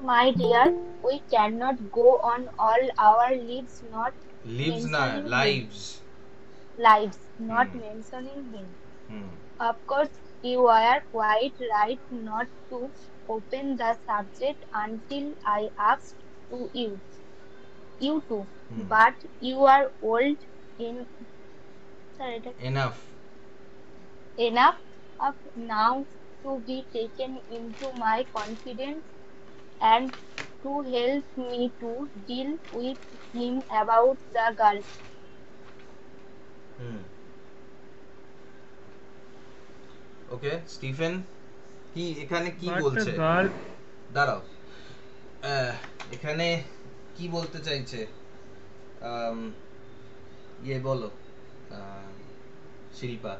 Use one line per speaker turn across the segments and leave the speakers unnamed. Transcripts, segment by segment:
My dear, we cannot go on all our lives not
lives না,
mentioning him.
Lives.
Lives not
hmm
mentioning him.
Hmm
Of course, you are quite right not to open the subject until I asked to you too.
Hmm.
But you are old in, sir, এটা কি?
Enough.
Enough of now to be taken into my confidence and to help me to deal with him about the girls.
Hmm. Okay Stephen, কি এখানে কি
But the
বলছে?
girl,
দাঁড়াও, এখানে কি বলতে চাইছে? আম, ইয়ে বলো, আম, শিল্পা।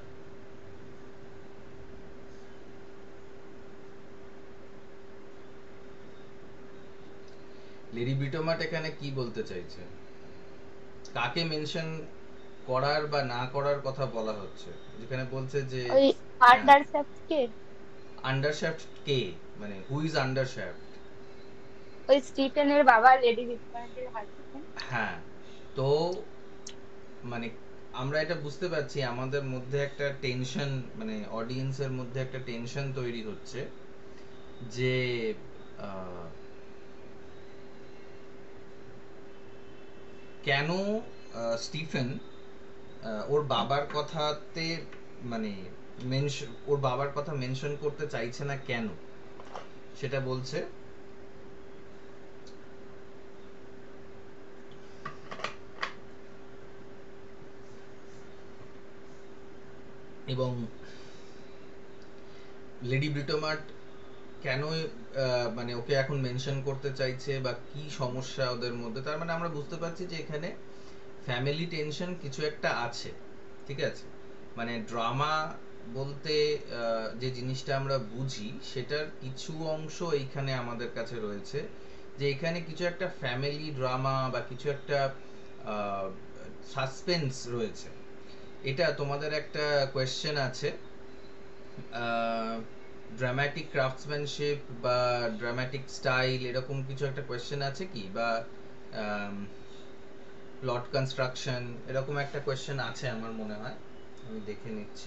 লেডি বিটোমাট এখানে কি বলতে চাইছে? কাকে মেনশন করার বা না করার কথা বলা হচ্ছে? যেখানে বলছে যে
ওই
হ্যাঁ,
আন্ডারসেপ্ট কে
আন্ডারশ্যাফট কে, মানে হু ইজ আন্ডারশ্যাফট?
ওই স্টিফেনের বাবা লেডি ভিক্টোরিয়ার হাজবেন্ড।
হ্যাঁ, তো মানে আমরা এটা বুঝতে পারছি আমাদের মধ্যে একটা টেনশন, মানে অডিয়েন্সের মধ্যে একটা টেনশন তৈরি হচ্ছে যে আহ, কেন স্টিফেন ওর বাবার কথাতে, মানে ওর বাবার কথা মেনশন করতে চাইছে না কেন, সেটা বলছে। এবং লেডি ব্রিটোমার্ট কেন মানে ওকে এখন মেনশন করতে চাইছে বা কি সমস্যা ওদের মধ্যে, তার মানে আমরা বুঝতে পারছি যে এখানে ফ্যামিলি টেনশন কিছু একটা আছে। ঠিক আছে, মানে ড্রামা বলতে যে জিনিসটা আমরা বুঝি সেটার কিছু অংশ এইখানে আমাদের কাছে রয়েছে, যে এখানে কিছু একটা ফ্যামিলি ড্রামা বা কিছু একটা সাসপেন্স রয়েছে। এটা তোমাদের একটা কোয়েশ্চেন আছে, ড্রামাটিক ক্রাফটসম্যানশিপ বা ড্রামাটিক স্টাইল, এরকম কিছু একটা কোয়েশ্চেন আছে কি, বা প্লট কনস্ট্রাকশন, এরকম একটা কোয়েশ্চেন আছে আমার মনে হয়, আমি দেখে নিচ্ছি।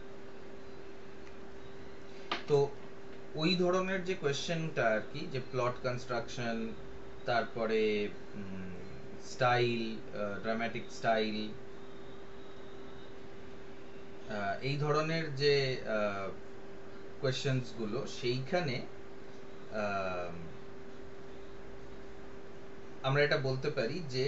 তো ওই ধরনের যে কোয়েশ্চেনটা আর কি, যে প্লট কনস্ট্রাকশন, তারপরে স্টাইল, ড্রামাটিক স্টাইল, এই ধরনের যে কোয়েশ্চেন্স গুলো, সেইখানে আহ, আমরা এটা বলতে পারি যে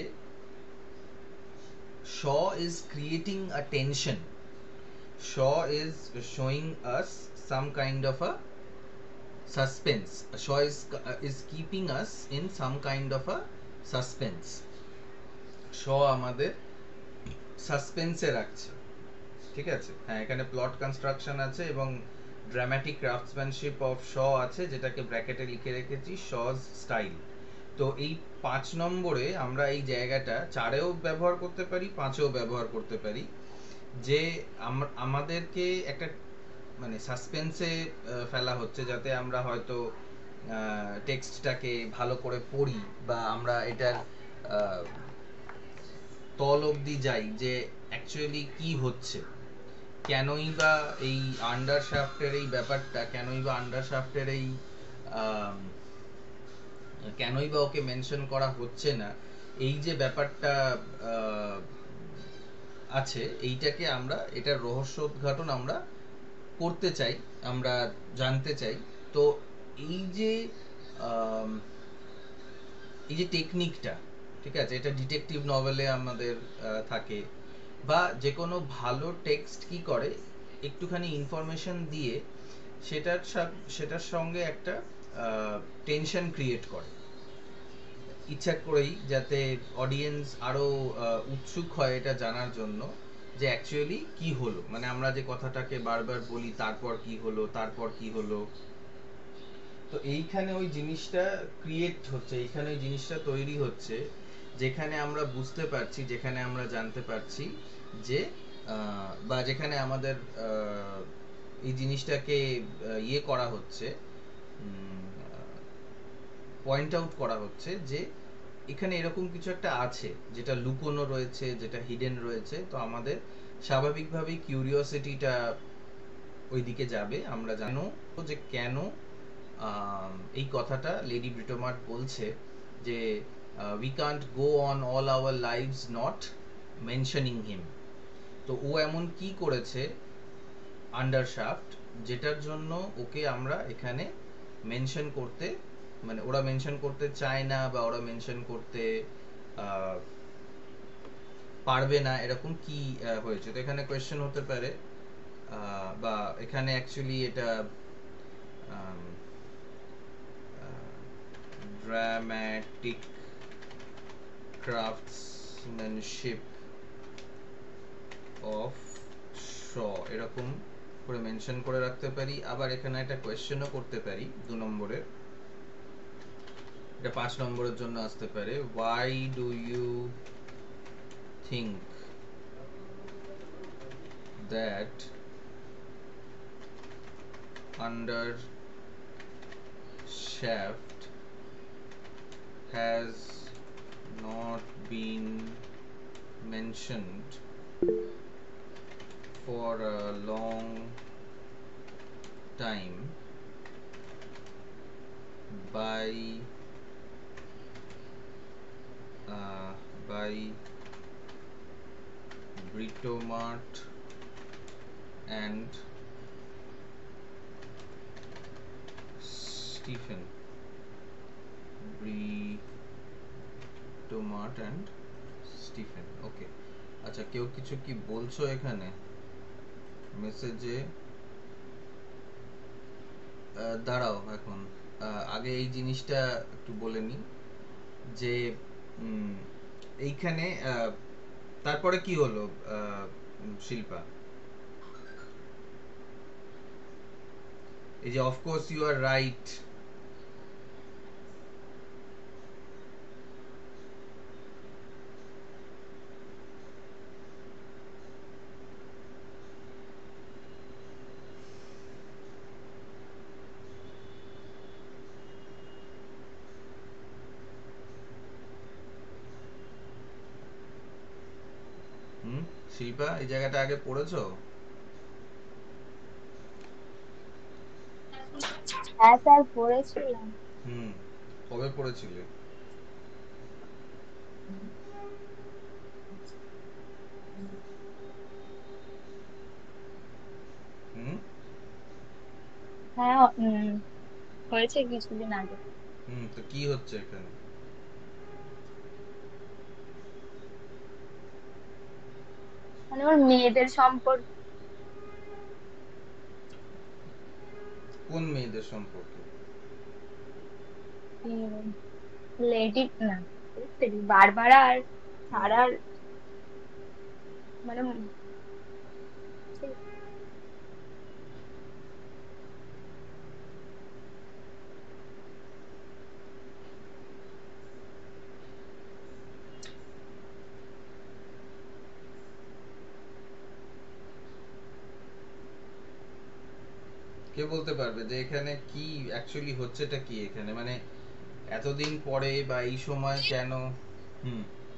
Shaw is creating a tension. Shaw is showing us some kind of a suspense. Shaw is keeping us in some kind of a suspense. Shaw আমাদের সাসপেন্সে রাখছে। ঠিক আছে, হ্যাঁ, এখানে প্লট কনস্ট্রাকশন আছে এবং ড্রামাটিক ক্রাফটসম্যানশিপ অফ শ আছে, যেটাকে ব্র্যাকেটে লিখে রেখেছি শজ স্টাইল। তো এই 5 নম্বরে আমরা এই জায়গাটা 4এও ব্যবহার করতে পারি, 5এও ব্যবহার করতে পারি, যে আমাদেরকে একটা মানে সাসপেন্সে ফেলা হচ্ছে, যাতে আমরা হয়তো টেক্সটটাকে ভালো করে পড়ি বা আমরা এটার তল অবধি যাই যে অ্যাকচুয়ালি কি হচ্ছে, কেনই বা এই আন্ডারশাফটের এই ব্যাপারটা, কেনই বা আন্ডারশাফটের এই আম, কেনই বা ওকে মেনশন করা হচ্ছে না, এই যে ব্যাপারটা আহ, আছে, এইটাকে আমরা, এটার রহস্য উদ্ঘাটন আমরা করতে চাই, আমরা জানতে চাই। তো এই যে আম, এই যে টেকনিকটা, ঠিক আছে, এটা ডিটেকটিভ নভেলে আমাদের থাকে, বা যে কোনো ভালো টেক্সট কি করে, একটুখানি ইনফরমেশন দিয়ে সেটার সঙ্গে একটা টেনশন ক্রিয়েট করে, ইচ্ছা করেই, যাতে অডিয়েন্স আরো উৎসুক হয় এটা জানার জন্য যে অ্যাকচুয়ালি কি হলো, মানে আমরা যে কথাটাকে বারবার বলি তারপর কি হলো, তারপর কি হলো। তো এইখানে ওই জিনিসটা ক্রিয়েট হচ্ছে, এইখানে ওই জিনিসটা তৈরি হচ্ছে, যেখানে আমরা বুঝতে পারছি, যেখানে আমরা জানতে পারছি যে বা যেখানে আমাদের এই জিনিসটাকে ইয়ে করা হচ্ছে, পয়েন্ট আউট করা হচ্ছে যে এখানে এরকম কিছু একটা আছে যেটা লুকোনো রয়েছে, যেটা হিডেন রয়েছে। তো আমাদের স্বাভাবিকভাবেই কিউরিওসিটিটা ওইদিকে যাবে। আমরা জানো যে কেন এই কথাটা লেডি ব্রিটোমার্ট বলছে যে we can't go on all our lives not mentioning him. তো ও এমন কি করেছে আন্ডারশাফট যেটার জন্য ওকে আমরা এখানে মেনশন করতে, মানে ওরা মেনশন করতে চায় না বা ওরা মেনশন করতে পারবে না, এরকম কি হয়েছে? তো এখানে কোয়েশ্চেন হতে পারে, বা এখানে অ্যাকচুয়ালি এটা ড্রামাটিক ক্রাফটসম্যানশিপ অফ শ এরকম করে মেনশন করে রাখতে পারি। আবার এখানে একটা কোয়েশ্চেনও করতে পারি 2 নম্বরের, এটা 5 নম্বরের জন্য আসতে পারে। why do you think that undershaft has not been mentioned for a long time by Britomart and Stephen. Britomart and Stephen. ওকে, আচ্ছা কেউ কিছু কি বলছো এখানে মেসেজে? দাঁড়াও, এখন আগে এই জিনিসটা একটু বলে নি যে এইখানে তারপরে কি হলো শিল্পা? এই যে of course you are right, Shilpa এই জায়গাটা আগে পড়েছো?
হ্যাঁ স্যার, পড়েছিলাম।
হুম, কবে পড়েছিলে? হুম
হ্যাঁ, হয়েছে কিছুদিন আগে।
তো কি হচ্ছে এখানে?
মানে ওর মেয়েদের সম্পর্ক।
কোন মেয়েদের সম্পর্কে?
লেডি না, বারবারা আর
হুম,
সারার, মানে
কে বলতে পারবে যে এখানে কি অ্যাকচুয়ালি হচ্ছেটা কি এখানে, মানে এতদিন পরে বা এই সময় কেন? হুম,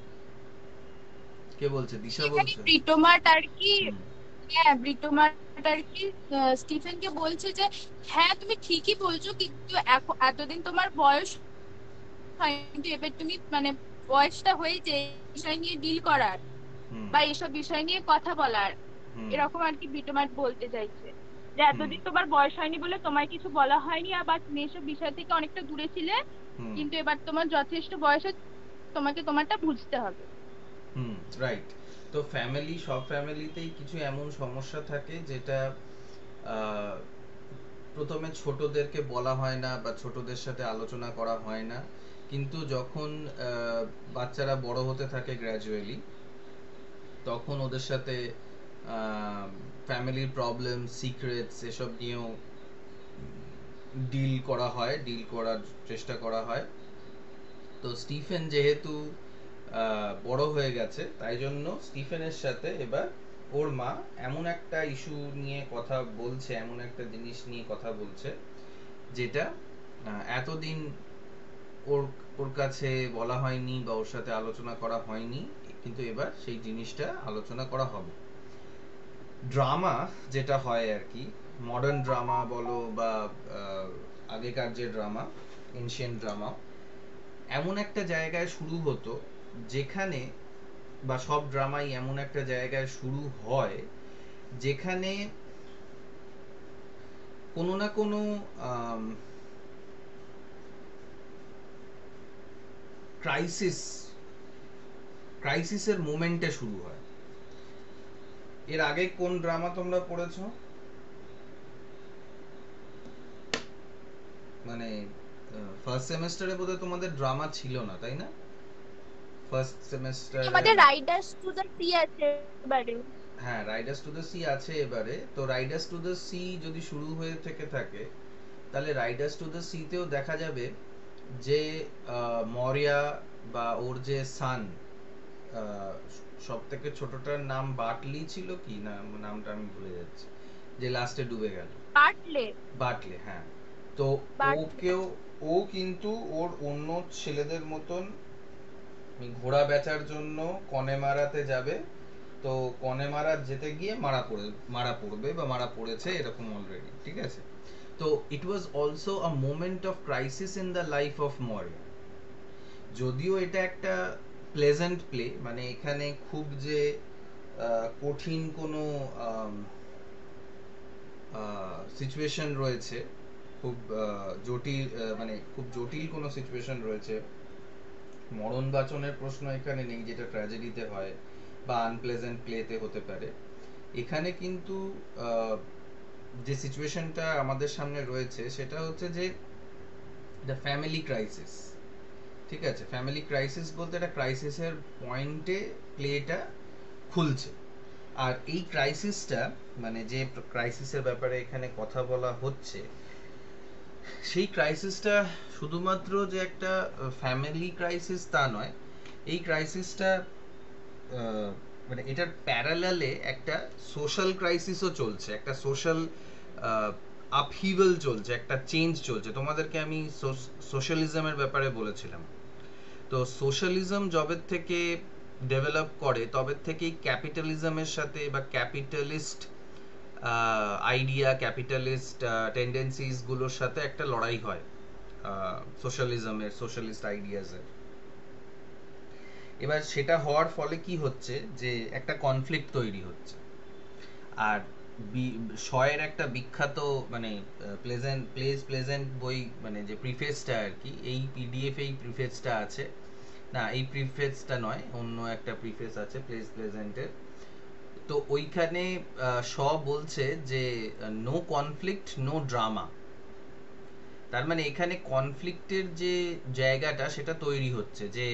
কে বলছে? দিশা
সেখানে
বলছে?
ব্রিটোমার্ট আর কি,
হুম
হ্যাঁ ব্রিটোমার্ট আর কি স্টিফেনকে বলছে যে হ্যাঁ তুমি ঠিকই বলছো, কিন্তু এখন এতদিন তোমার বয়স হয়নি, কিন্তু এবার তুমি মানে বয়সটা হয়েছে এই বিষয় নিয়ে ডিল করার
হুম
বা এসব বিষয় নিয়ে কথা বলার।
হুম
এরকম আর কি ব্রিটোমার্ট বলতে চাইছে যে
হুম
এতদিন তোমার বয়স হয়নি বলে তোমায় কিছু বলা হয়নি, আবার তুমি এসব বিষয় থেকে অনেকটা দূরে ছিলে,
হুম
কিন্তু এবার তোমার যথেষ্ট বয়স হয়েছে, তোমাকে তোমারটা বুঝতে হবে।
হুম রাইট। তো ফ্যামিলি, সব ফ্যামিলিতেই কিছু এমন সমস্যা থাকে যেটা আহ, প্রথমে ছোটদেরকে বলা হয় না বা ছোটদের সাথে আলোচনা করা হয় না, কিন্তু যখন বাচ্চারা বড় হতে থাকে গ্র্যাজুয়ালি, তখন ওদের সাথে ফ্যামিলির প্রবলেম, সিক্রেটস এসব নিয়েও ডিল করার চেষ্টা করা হয়। তো স্টিফেন যেহেতু বড় হয়ে গেছে, তাই জন্য স্টিফেনের সাথে এবার ওর মা এমন একটা ইস্যু নিয়ে কথা বলছে, এমন একটা জিনিস নিয়ে কথা বলছে যেটা এতদিন ওর ওর কাছে বলা হয়নি বা ওর সাথে আলোচনা করা হয়নি, কিন্তু এবার সেই জিনিসটা আলোচনা করা হবে। ড্রামা যেটা হয় আর কি, মডার্ন ড্রামা বলো বা আগেকার যে ড্রামা, এনশিয়েন্ট ড্রামা, এমন একটা জায়গায় শুরু হতো যেখানে, বা সব ড্রামাই এমন একটা জায়গায় শুরু হয় যেখানে কোনো না কোনো ক্রাইসিসের মোমেন্টে শুরু হয়। এর আগে কোন ড্রামা তোমরা পড়েছো? মানে ফার্স্ট সেমেস্টারে বোধহয় তোমাদের ড্রামা ছিল না, তাই না? ফার্স্ট সেমেস্টারে
আমাদের রাইডার্স টু দ্য সি আছে এবারে।
হ্যাঁ, রাইডার্স টু দ্য সি আছে এবারে। তো রাইডার্স টু দ্য সি যদি শুরু হয়ে থেকে থাকে, তাহলে রাইডার্স টু দ্য সিতেও দেখা যাবে যে মরিয়া বা ওর যে সান, সব থেকে ছোটটার নাম বাটলি ছিল কি না, নামটা আমি ভুলে যাচ্ছি, যে লাস্টে ডুবে গেল,
বাটলে।
বাটলে, হ্যাঁ। তো
বাটলে।
ওকেও, ও কিন্তু ওর অন্য ছেলেদের মতন ঘোড়া বেচার জন্য কনেমারাতে যাবে। তো কনেমারা যেতে গিয়ে মারা পড়বে বা মারা পড়েছে এরকম অলরেডি, ঠিক আছে? তো it was also a moment of crisis in the life of মরিয়া। যদিও এটা একটা প্লেজেন্ট প্লে, মানে এখানে খুব যে কঠিন কোনো সিচুয়েশন রয়েছে, খুব জটিল, মানে খুব জটিল কোনো সিচুয়েশন রয়েছে, মরণ বাঁচনের প্রশ্ন এখানে নেই যেটা ট্র্যাজেডিতে হয় বা আনপ্লেজেন্ট প্লেতে হতে পারে। এখানে কিন্তু যে সিচুয়েশনটা আমাদের সামনে রয়েছে সেটা হচ্ছে যে দ্য ফ্যামিলি ক্রাইসিস। ঠিক আছে, ফ্যামিলি ক্রাইসিস বলতে একটা ক্রাইসিসের পয়েন্টে প্লেটা খুলছে। আর এই ক্রাইসিসটা, মানে যে ক্রাইসিসের ব্যাপারে এখানে কথা বলা হচ্ছে, সেই ক্রাইসিসটা শুধুমাত্র যে একটা ফ্যামিলি ক্রাইসিস তা নয়। এই ক্রাইসিসটা মানে এটার প্যারালালে একটা সোশ্যাল ক্রাইসিসও চলছে, একটা সোশ্যাল আপহিভেল চলছে, একটা চেঞ্জ চলছে। তোমাদেরকে আমি সোশ্যালিজমের ব্যাপারে বলেছিলাম। তো সোশ্যালিজম যবের থেকে ডেভেলপ করে তবে থেকেই ক্যাপিটালিজমের সাথে বা ক্যাপিটালিস্ট আইডিয়া, ক্যাপিটালিস্ট টেন্ডেন্সিস গুলোর সাথে একটা লড়াই হয় সোশ্যালিজমের, সোশ্যালিস্ট আইডিয়াজের। এবার সেটা হওয়ার ফলে কি হচ্ছে, যে একটা কনফ্লিক্ট তৈরি হচ্ছে। আর শয়ের একটা বিখ্যাত, মানে প্লেজেন্ট বই, মানে যে প্রিফেসটা আর কি, এই পিডিএফ এই প্রিফেসটা আছে না, এই প্রিফেসটা নয়, অন্য একটা প্রিফেস আছে প্লেজেন্টের। তো ওইখানে শ বলছে যে নো কনফ্লিক্ট নো ড্রামা। তার মানে এখানে কনফ্লিক্টের যে জায়গাটা সেটা তৈরি হচ্ছে, যে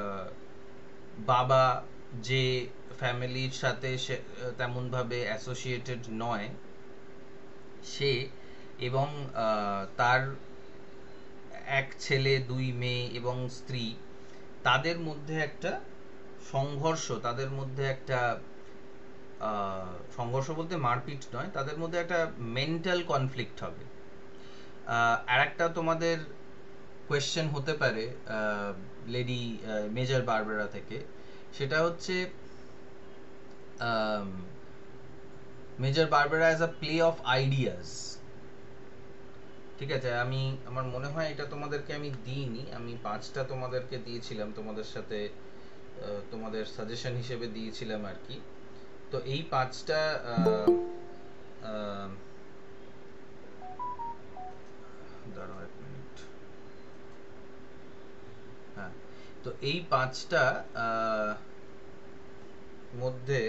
বাবা যে ফ্যামিলির সাথে তেমন ভাবে অ্যাসোসিয়েটেড নয়, সে এবং তার এক ছেলে, দুই মেয়ে এবং স্ত্রী, তাদের মধ্যে একটা সংঘর্ষ, তাদের মধ্যে একটা সংঘর্ষ বলতে মারপিট নয়, তাদের মধ্যে একটা মেন্টাল কনফ্লিক্ট হবে। আর একটা তোমাদের কোয়েশ্চেন হতে পারে লেডি মেজর বারবারা থেকে, সেটা হচ্ছে Major Barbara as a play of ideas. ঠিক আছে, আমার মনে হয় এটা তোমাদেরকে আমি দিইনি, আমি 5টা তোমাদেরকে দিয়েছিলাম, তোমাদের সাথে তোমাদের সাজেশন হিসেবে দিয়েছিলাম আর কি। তো এই 5টা দাঁড়াও এক মিনিট, হ্যাঁ, তো এই 5টা মধ্যে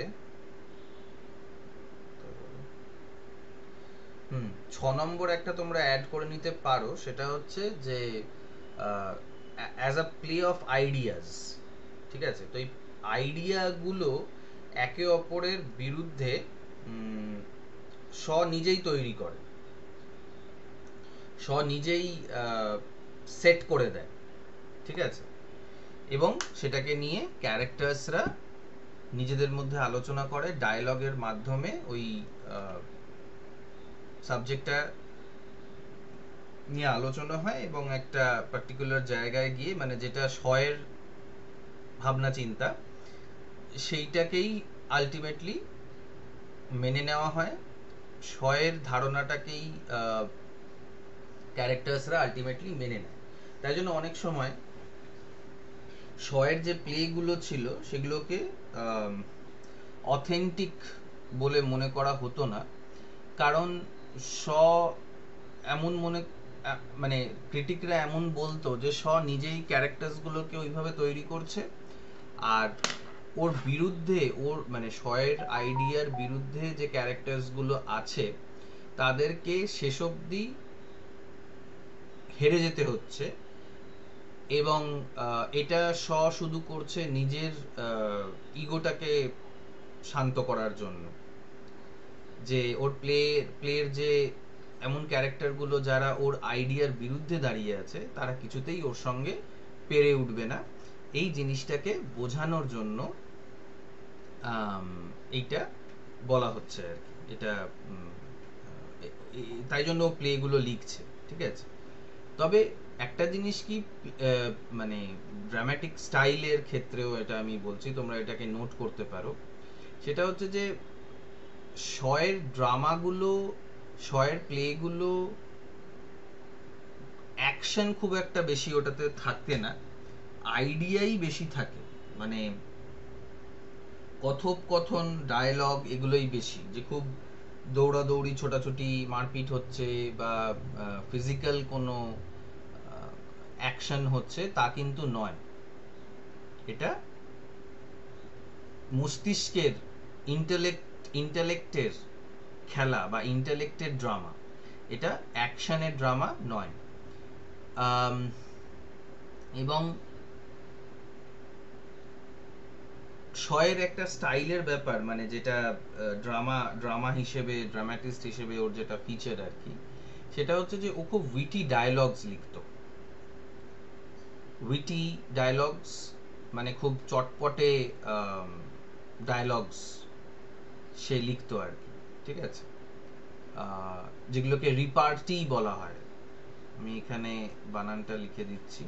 6 নম্বর একটা তোমরা অ্যাড করে নিতে পারো, সেটা হচ্ছে যে as a play of ideas. ঠিক আছে, তো এই আইডিয়াগুলো একে অপরের বিরুদ্ধে নিজেই তৈরি করে, নিজেই সেট করে দেয়। ঠিক আছে, এবং সেটাকে নিয়ে ক্যারেক্টার্সরা নিজেদের মধ্যে আলোচনা করে, ডায়লগের মাধ্যমে ওই সাবজেক্টটা নিয়ে আলোচনা হয় এবং একটা পার্টিকুলার জায়গায় গিয়ে মানে যেটা শয়ের ভাবনা চিন্তা সেইটাকেই আলটিমেটলি মেনে নেওয়া হয়, শয়ের ধারণাটাকেই ক্যারেক্টার্সরা আলটিমেটলি মেনে নেয়। তাই জন্য অনেক সময় শয়ের যে প্লেগুলো ছিল সেগুলোকে অথেন্টিক বলে মনে করা হতো না, কারণ শ এমন মানে ক্রিটিকরা এমন বলতো যে শ নিজেই ক্যারেক্টার্সগুলোকে ওইভাবে তৈরি করছে, আর ওর বিরুদ্ধে ওর মানে শয়ের আইডিয়ার বিরুদ্ধে যে ক্যারেক্টার্সগুলো আছে তাদেরকে শেষ অবধি হেরে যেতে হচ্ছে, এবং এটা শ শুধু করছে নিজের ইগোটাকে শান্ত করার জন্য, যে ওর প্লের যে এমন ক্যারেক্টারগুলো যারা ওর আইডিয়ার বিরুদ্ধে দাঁড়িয়ে আছে তারা কিছুতেই ওর সঙ্গে পেরে উঠবে না, এই জিনিসটাকে বোঝানোর জন্য এইটা বলা হচ্ছে আর কি। এটা তাই জন্য ও প্লেগুলো লিখছে, ঠিক আছে। তবে একটা জিনিস কি, মানে ড্রামাটিক স্টাইলের ক্ষেত্রেও এটা আমি বলছি, তোমরা এটাকে নোট করতে পারো, সেটা হচ্ছে যে শয়ের ড্রামাগুলো, শয়ের প্লেগুলো অ্যাকশন খুব একটা বেশি ওটাতে থাকতে না, আইডিয়াই বেশি থাকে, মানে কথোপকথন, ডায়লগ এগুলোই বেশি, যে খুব দৌড়াদৌড়ি, ছোটাছুটি, মারপিট হচ্ছে বা ফিজিক্যাল কোনো অ্যাকশন হচ্ছে তা কিন্তু নয়। এটা মস্তিষ্কের ইন্টেলেক্টের খেলা বা ইন্টেলেক্টের ড্রামা, এটা অ্যাকশনের ড্রামা নয়। এবং শয়ের একটা স্টাইলের ব্যাপার, মানে যেটা ড্রামা হিসেবে, ড্রামাটিস্ট হিসেবে ওর যেটা ফিচার আর কি, সেটা হচ্ছে যে ও খুব উইটি ডায়লগস লিখতো। উইটি ডায়লগস মানে খুব চটপটে ডায়লগস সে লিখতো আর কি, ঠিক আছে, যেগুলোকে রিপার্টি বলা হয়। আমি এখানে বানানটা লিখে দিচ্ছি,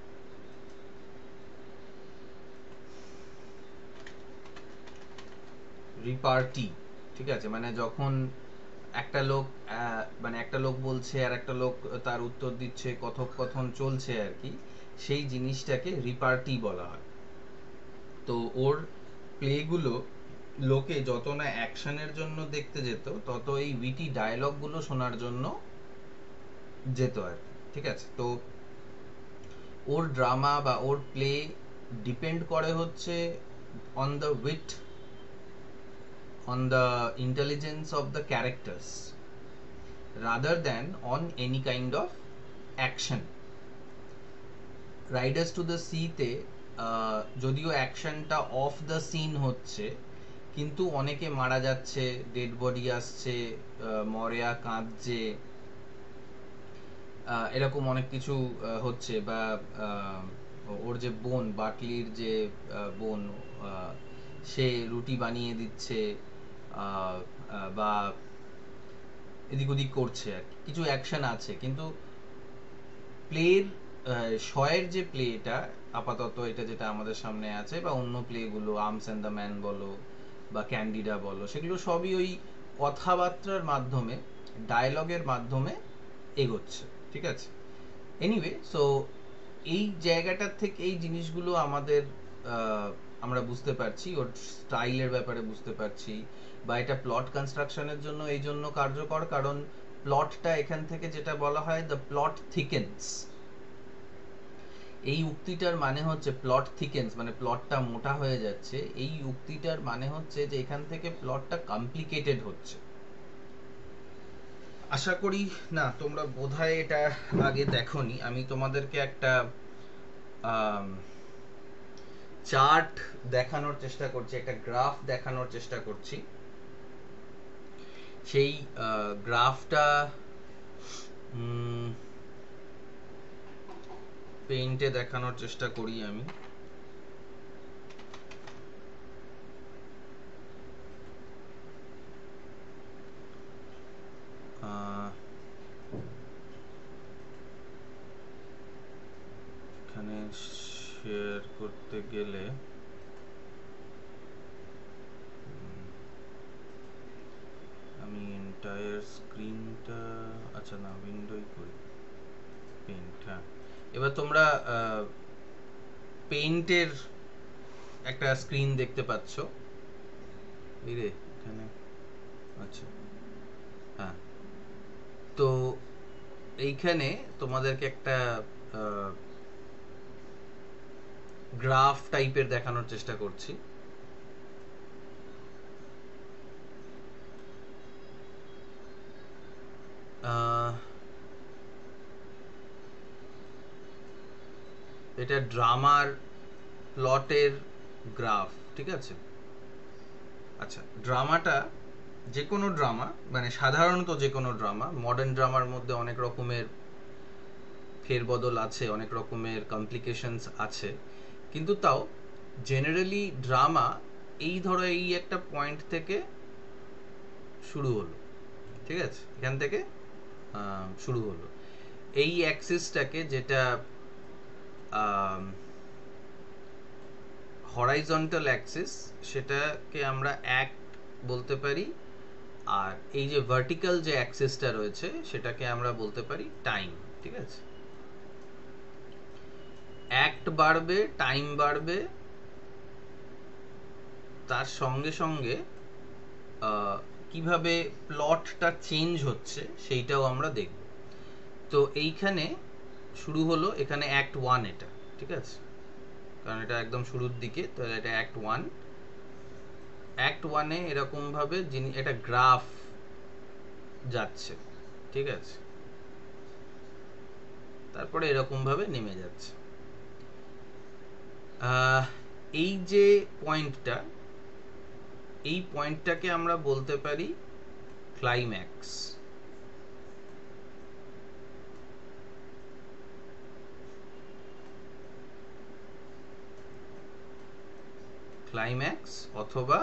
রিপার্টি, ঠিক আছে। মানে যখন একটা লোক মানে একটা লোক বলছে আর একটা লোক তার উত্তর দিচ্ছে, কথোপকথন চলছে আর কি, সেই জিনিসটাকে রিপার্টি বলা হয়। তো ওর প্লেগুলো লোকে যত না অ্যাকশনের জন্য দেখতে যেত, তত এই উইটি ডায়লগগুলো শোনার জন্য যেত আর কি, ঠিক আছে। তো ওর ড্রামা বা ওর প্লে ডিপেন্ড করে হচ্ছে on the wit, on the intelligence of the characters rather than on any kind of action. Riders to the Sea তে যদিও অ্যাকশনটা অফ দ্য সিন হচ্ছে, কিন্তু অনেকে মারা যাচ্ছে, ডেড বডি আসছে, মরেয়া কাঁদছে, এরকম অনেক কিছু হচ্ছে, বা ওর যে বোন, বাটলির যে বোন, সে রুটি বানিয়ে দিচ্ছে, বা এদিক ওদিক করছে আর কি, কিছু অ্যাকশন আছে। কিন্তু প্লের শয়ের যে প্লেটা আপাতত এটা যেটা আমাদের সামনে আছে, বা অন্য প্লেগুলো আর্মস অ্যান্ড দ্য ম্যান বলো বা ক্যান্ডিডা বলো, সেগুলো সবই ওই কথাবার্তার মাধ্যমে, ডায়লগের মাধ্যমে এগোচ্ছে, ঠিক আছে। এনিওয়ে, সো এই জায়গাটার থেকে এই জিনিসগুলো আমাদের আমরা বুঝতে পারছি, ওর স্টাইলের ব্যাপারে বুঝতে পারছি, বা এটা প্লট কনস্ট্রাকশনের জন্য এই জন্য কার্যকর, কারণ প্লটটা এখান থেকে যেটা বলা হয়, দ্য প্লট থিকেন্স, এই উক্তিটার মানে হচ্ছে প্লট থিকেন্স মানে প্লটটা মোটা হয়ে যাচ্ছে, এই উক্তিটার মানে হচ্ছে যে এখান থেকে প্লটটা কমপ্লিকেটেড হচ্ছে। আশা করি না তোমরা বোধহয় এটা আগে দেখোনি, আমি তোমাদেরকে একটা চার্ট দেখানোর চেষ্টা করছি, একটা গ্রাফ দেখানোর চেষ্টা করছি। সেই গ্রাফটা পেইন্টে দেখানোর চেষ্টা করি আমি। এখানে শেয়ার করতে গেলে আমি এন্টায়ার স্ক্রিনটা, আচ্ছা না উইন্ডোই করি, পেইন্ট। হ্যাঁ, এবার তোমরা পেইন্টের একটা স্ক্রিন দেখতে পাচ্ছ এই রে এখানে। আচ্ছা হ্যাঁ, তো এইখানে তোমাদেরকে একটা গ্রাফ টাইপের দেখানোর চেষ্টা করছি। এটা ড্রামার প্লটের গ্রাফ, ঠিক আছে? আচ্ছা, ড্রামাটা যে কোনো ড্রামা, মানে সাধারণত যে কোনো ড্রামা, মডার্ন ড্রামার মধ্যে অনেক রকমের ফেরবদল আছে, অনেক রকমের কমপ্লিকেশনস আছে, কিন্তু তাও জেনারেলি ড্রামা এই ধরো এই একটা পয়েন্ট থেকে শুরু হলো, ঠিক আছে? এখান থেকে শুরু হলো। এই অ্যাক্সিসটাকে, যেটা হরাইজন্টাল অ্যাক্সিস, সেটাকে আমরা অ্যাক্ট বলতে পারি, আর এই যে ভার্টিক্যাল যে অ্যাক্সিসটা রয়েছে সেটাকে আমরা বলতে পারি টাইম, ঠিক আছে? অ্যাক্ট বাড়বে, টাইম বাড়বে, তার সঙ্গে সঙ্গে কিভাবে প্লটটা চেঞ্জ হচ্ছে সেইটাও আমরা দেখব। তো এইখানে শুরু হলো, এখানে অ্যাক্ট 1 এটা, ঠিক আছে? কারণ এটা একদম শুরুর দিকে, তো এটা অ্যাক্ট 1। অ্যাক্ট 1-এ এরকম ভাবে এটা গ্রাফ যাচ্ছে, ঠিক আছে? তারপরে এরকম ভাবে নেমে যাচ্ছে। এই যে পয়েন্টটা, এই পয়েন্টটাকে আমরা বলতে পারি ক্লাইম্যাক্স। ক্লাইম্যাক্স অথবা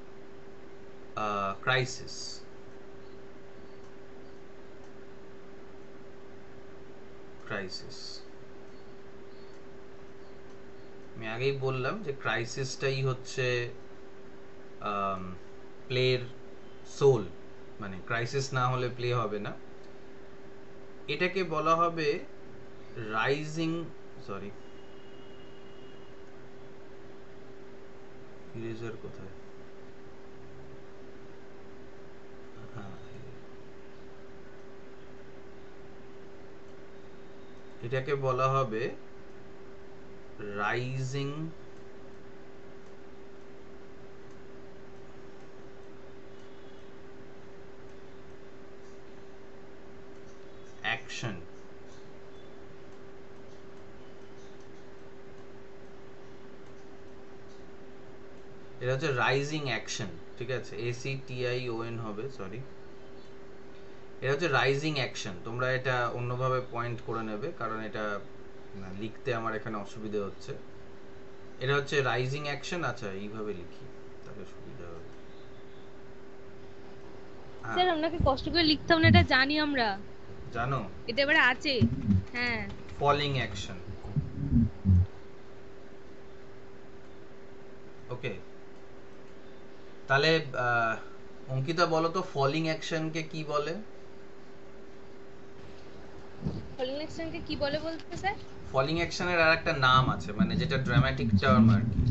ক্রাইসিস। ক্রাইসিস, আমি আগেই বললাম যে ক্রাইসিসটাই হচ্ছে প্লের সোল, মানে ক্রাইসিস না হলে প্লে হবে না। এটাকে বলা হবে রাইজিং, সরি ইরেজার কোথায়, এটাকে বলা হবে রাইজিং অ্যাকশন। এটা হচ্ছে রাইজিং অ্যাকশন, ঠিক আছে? ACTION হবে, সরি। এটা হচ্ছে রাইজিং অ্যাকশন। তোমরা এটা অন্যভাবে পয়েন্ট করে নেবে, কারণ এটা লিখতে আমার এখানে অসুবিধা হচ্ছে। এটা হচ্ছে রাইজিং অ্যাকশন। আচ্ছা, এইভাবে লিখি তাহলে সুবিধা হবে।
স্যার আপনাকে কষ্ট করে লিখতে হবে না, এটা জানি আমরা।
জানো
এটা এবারে আছে। হ্যাঁ,
ফলিং অ্যাকশন। ওকে, তাহলে অঙ্কিতা বলো তো ফলিং অ্যাকশনকে কি বলে?
ফলিং অ্যাকশনকে কি বলে বলতে স্যার?
ফলিং অ্যাকশনের আর একটা নাম আছে, মানে যেটা ড্রামাটিক টার্ম আর কি।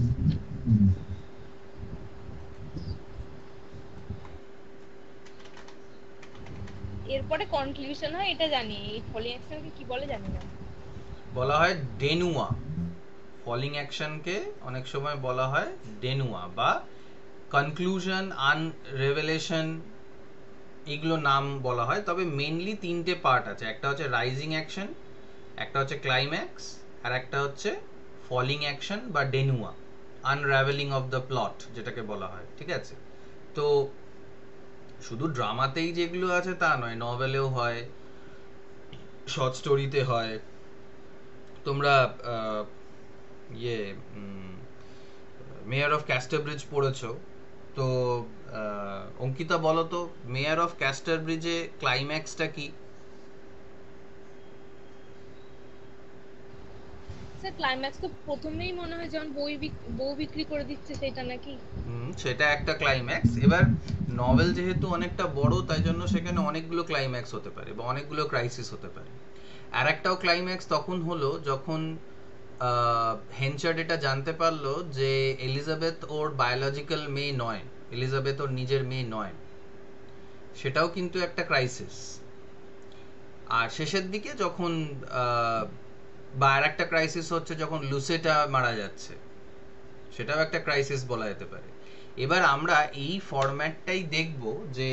এরপরে কনক্লুশন হয় এটা জানি, এই ফলিং অ্যাকশনকে কি বলে জানি না।
বলা হয় ডেনুয়া। ফলিং অ্যাকশনকে অনেক সময় বলা হয় ডেনুয়া বা কনক্লুশন, আনরেভেলেশন, এগুলো নাম বলা হয়। তবে মেইনলি তিনটে পার্ট আছে, একটা হচ্ছে রাইজিং অ্যাকশন, একটা হচ্ছে ক্লাইম্যাক্স, আর একটা হচ্ছে ফলিং অ্যাকশন বা denouement, unravelling of the plot যেটাকে বলা হয়, ঠিক আছে? তো শুধু ড্রামাতেই যেগুলো আছে তা নয়, নভেলেও হয়, শর্ট স্টোরিতে হয়। তোমরা মেয়ার অফ ক্যাস্টারব্রিজ পড়েছো তো? অঙ্কিতা বলো তো, মেয়ার অফ ক্যাস্টারব্রিজে ক্লাইম্যাক্সটা কি?
স্যার ক্লাইম্যাক্স তো প্রথমেই মনে হয় যখন বউ বিক্রি করে দিচ্ছে সেটা নাকি?
সেটা একটা ক্লাইম্যাক্স। এবার নভেল যেহেতু অনেকটা বড়, তাই জন্য সেখানে অনেকগুলো ক্লাইম্যাক্স হতে পারে বা অনেকগুলো ক্রাইসিস হতে পারে। আর একটাও ক্লাইম্যাক্স তখন হলো যখন হেনচার্ড এটা জানতে পারলো যে এলিজাবেথ ওর বায়োলজিক্যাল মেয়ে নয়, এলিজাবেথ ওর নিজের মেয়ে নয়। সেটাও কিন্তু একটা ক্রাইসিস। আর শেষের দিকে যখন বা আর একটা ক্রাইসিস হচ্ছে যখন লুসেটা মারা যাচ্ছে, সেটাও একটা ক্রাইসিস বলা যেতে পারে। এবার আমরা এই ফরম্যাটটাই দেখব যে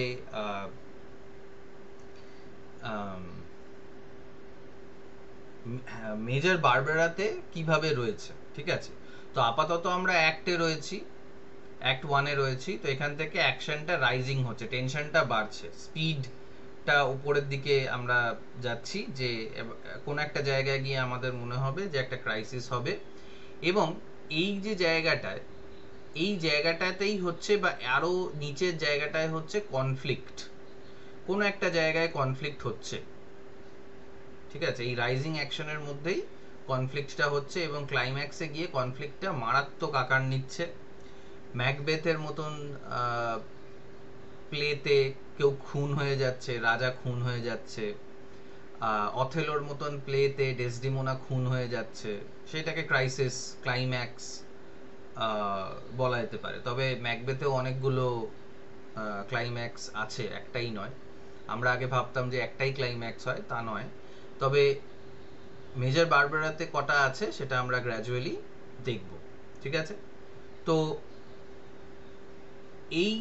মেজর বারবেরাতে কিভাবে রয়েছে, ঠিক আছে? তো আপাতত আমরা অ্যাক্টে রয়েছি, অ্যাক্ট 1-এ রয়েছি। তো এখান থেকে অ্যাকশনটা রাইজিং হচ্ছে, টেনশনটা বাড়ছে, স্পিডটা উপরের দিকে আমরা যাচ্ছি, যে কোন একটা জায়গায় গিয়ে আমাদের মনে হবে যে একটা ক্রাইসিস হবে। এবং এই যে জায়গাটায়, এই জায়গাটাতেই হচ্ছে বা আরো নিচের জায়গাটায় হচ্ছে কনফ্লিক্ট, কোনো একটা জায়গায় কনফ্লিক্ট হচ্ছে, ঠিক আছে? এই রাইজিং অ্যাকশনের মধ্যেই কনফ্লিক্টটা হচ্ছে এবং ক্লাইম্যাক্সে গিয়ে কনফ্লিক্টটা মারাত্মক আকার নিচ্ছে। ম্যাকবেথের মতন প্লেতে কেউ খুন হয়ে যাচ্ছে, রাজা খুন হয়ে যাচ্ছে। অথেলোর মতন প্লেতে ডেসডিমোনা খুন হয়ে যাচ্ছে। সেটাকে ক্রাইসিস, ক্লাইম্যাক্স বলা যেতে পারে। তবে ম্যাকবেথেও অনেকগুলো ক্লাইম্যাক্স আছে, একটাই নয়। আমরা আগে ভাবতাম যে একটাই ক্লাইম্যাক্স হয়, তা নয়। তবে মেজর বারবেরাতে কটা আছে সেটা আমরা গ্র্যাজুয়ালি দেখব, ঠিক আছে? তো এই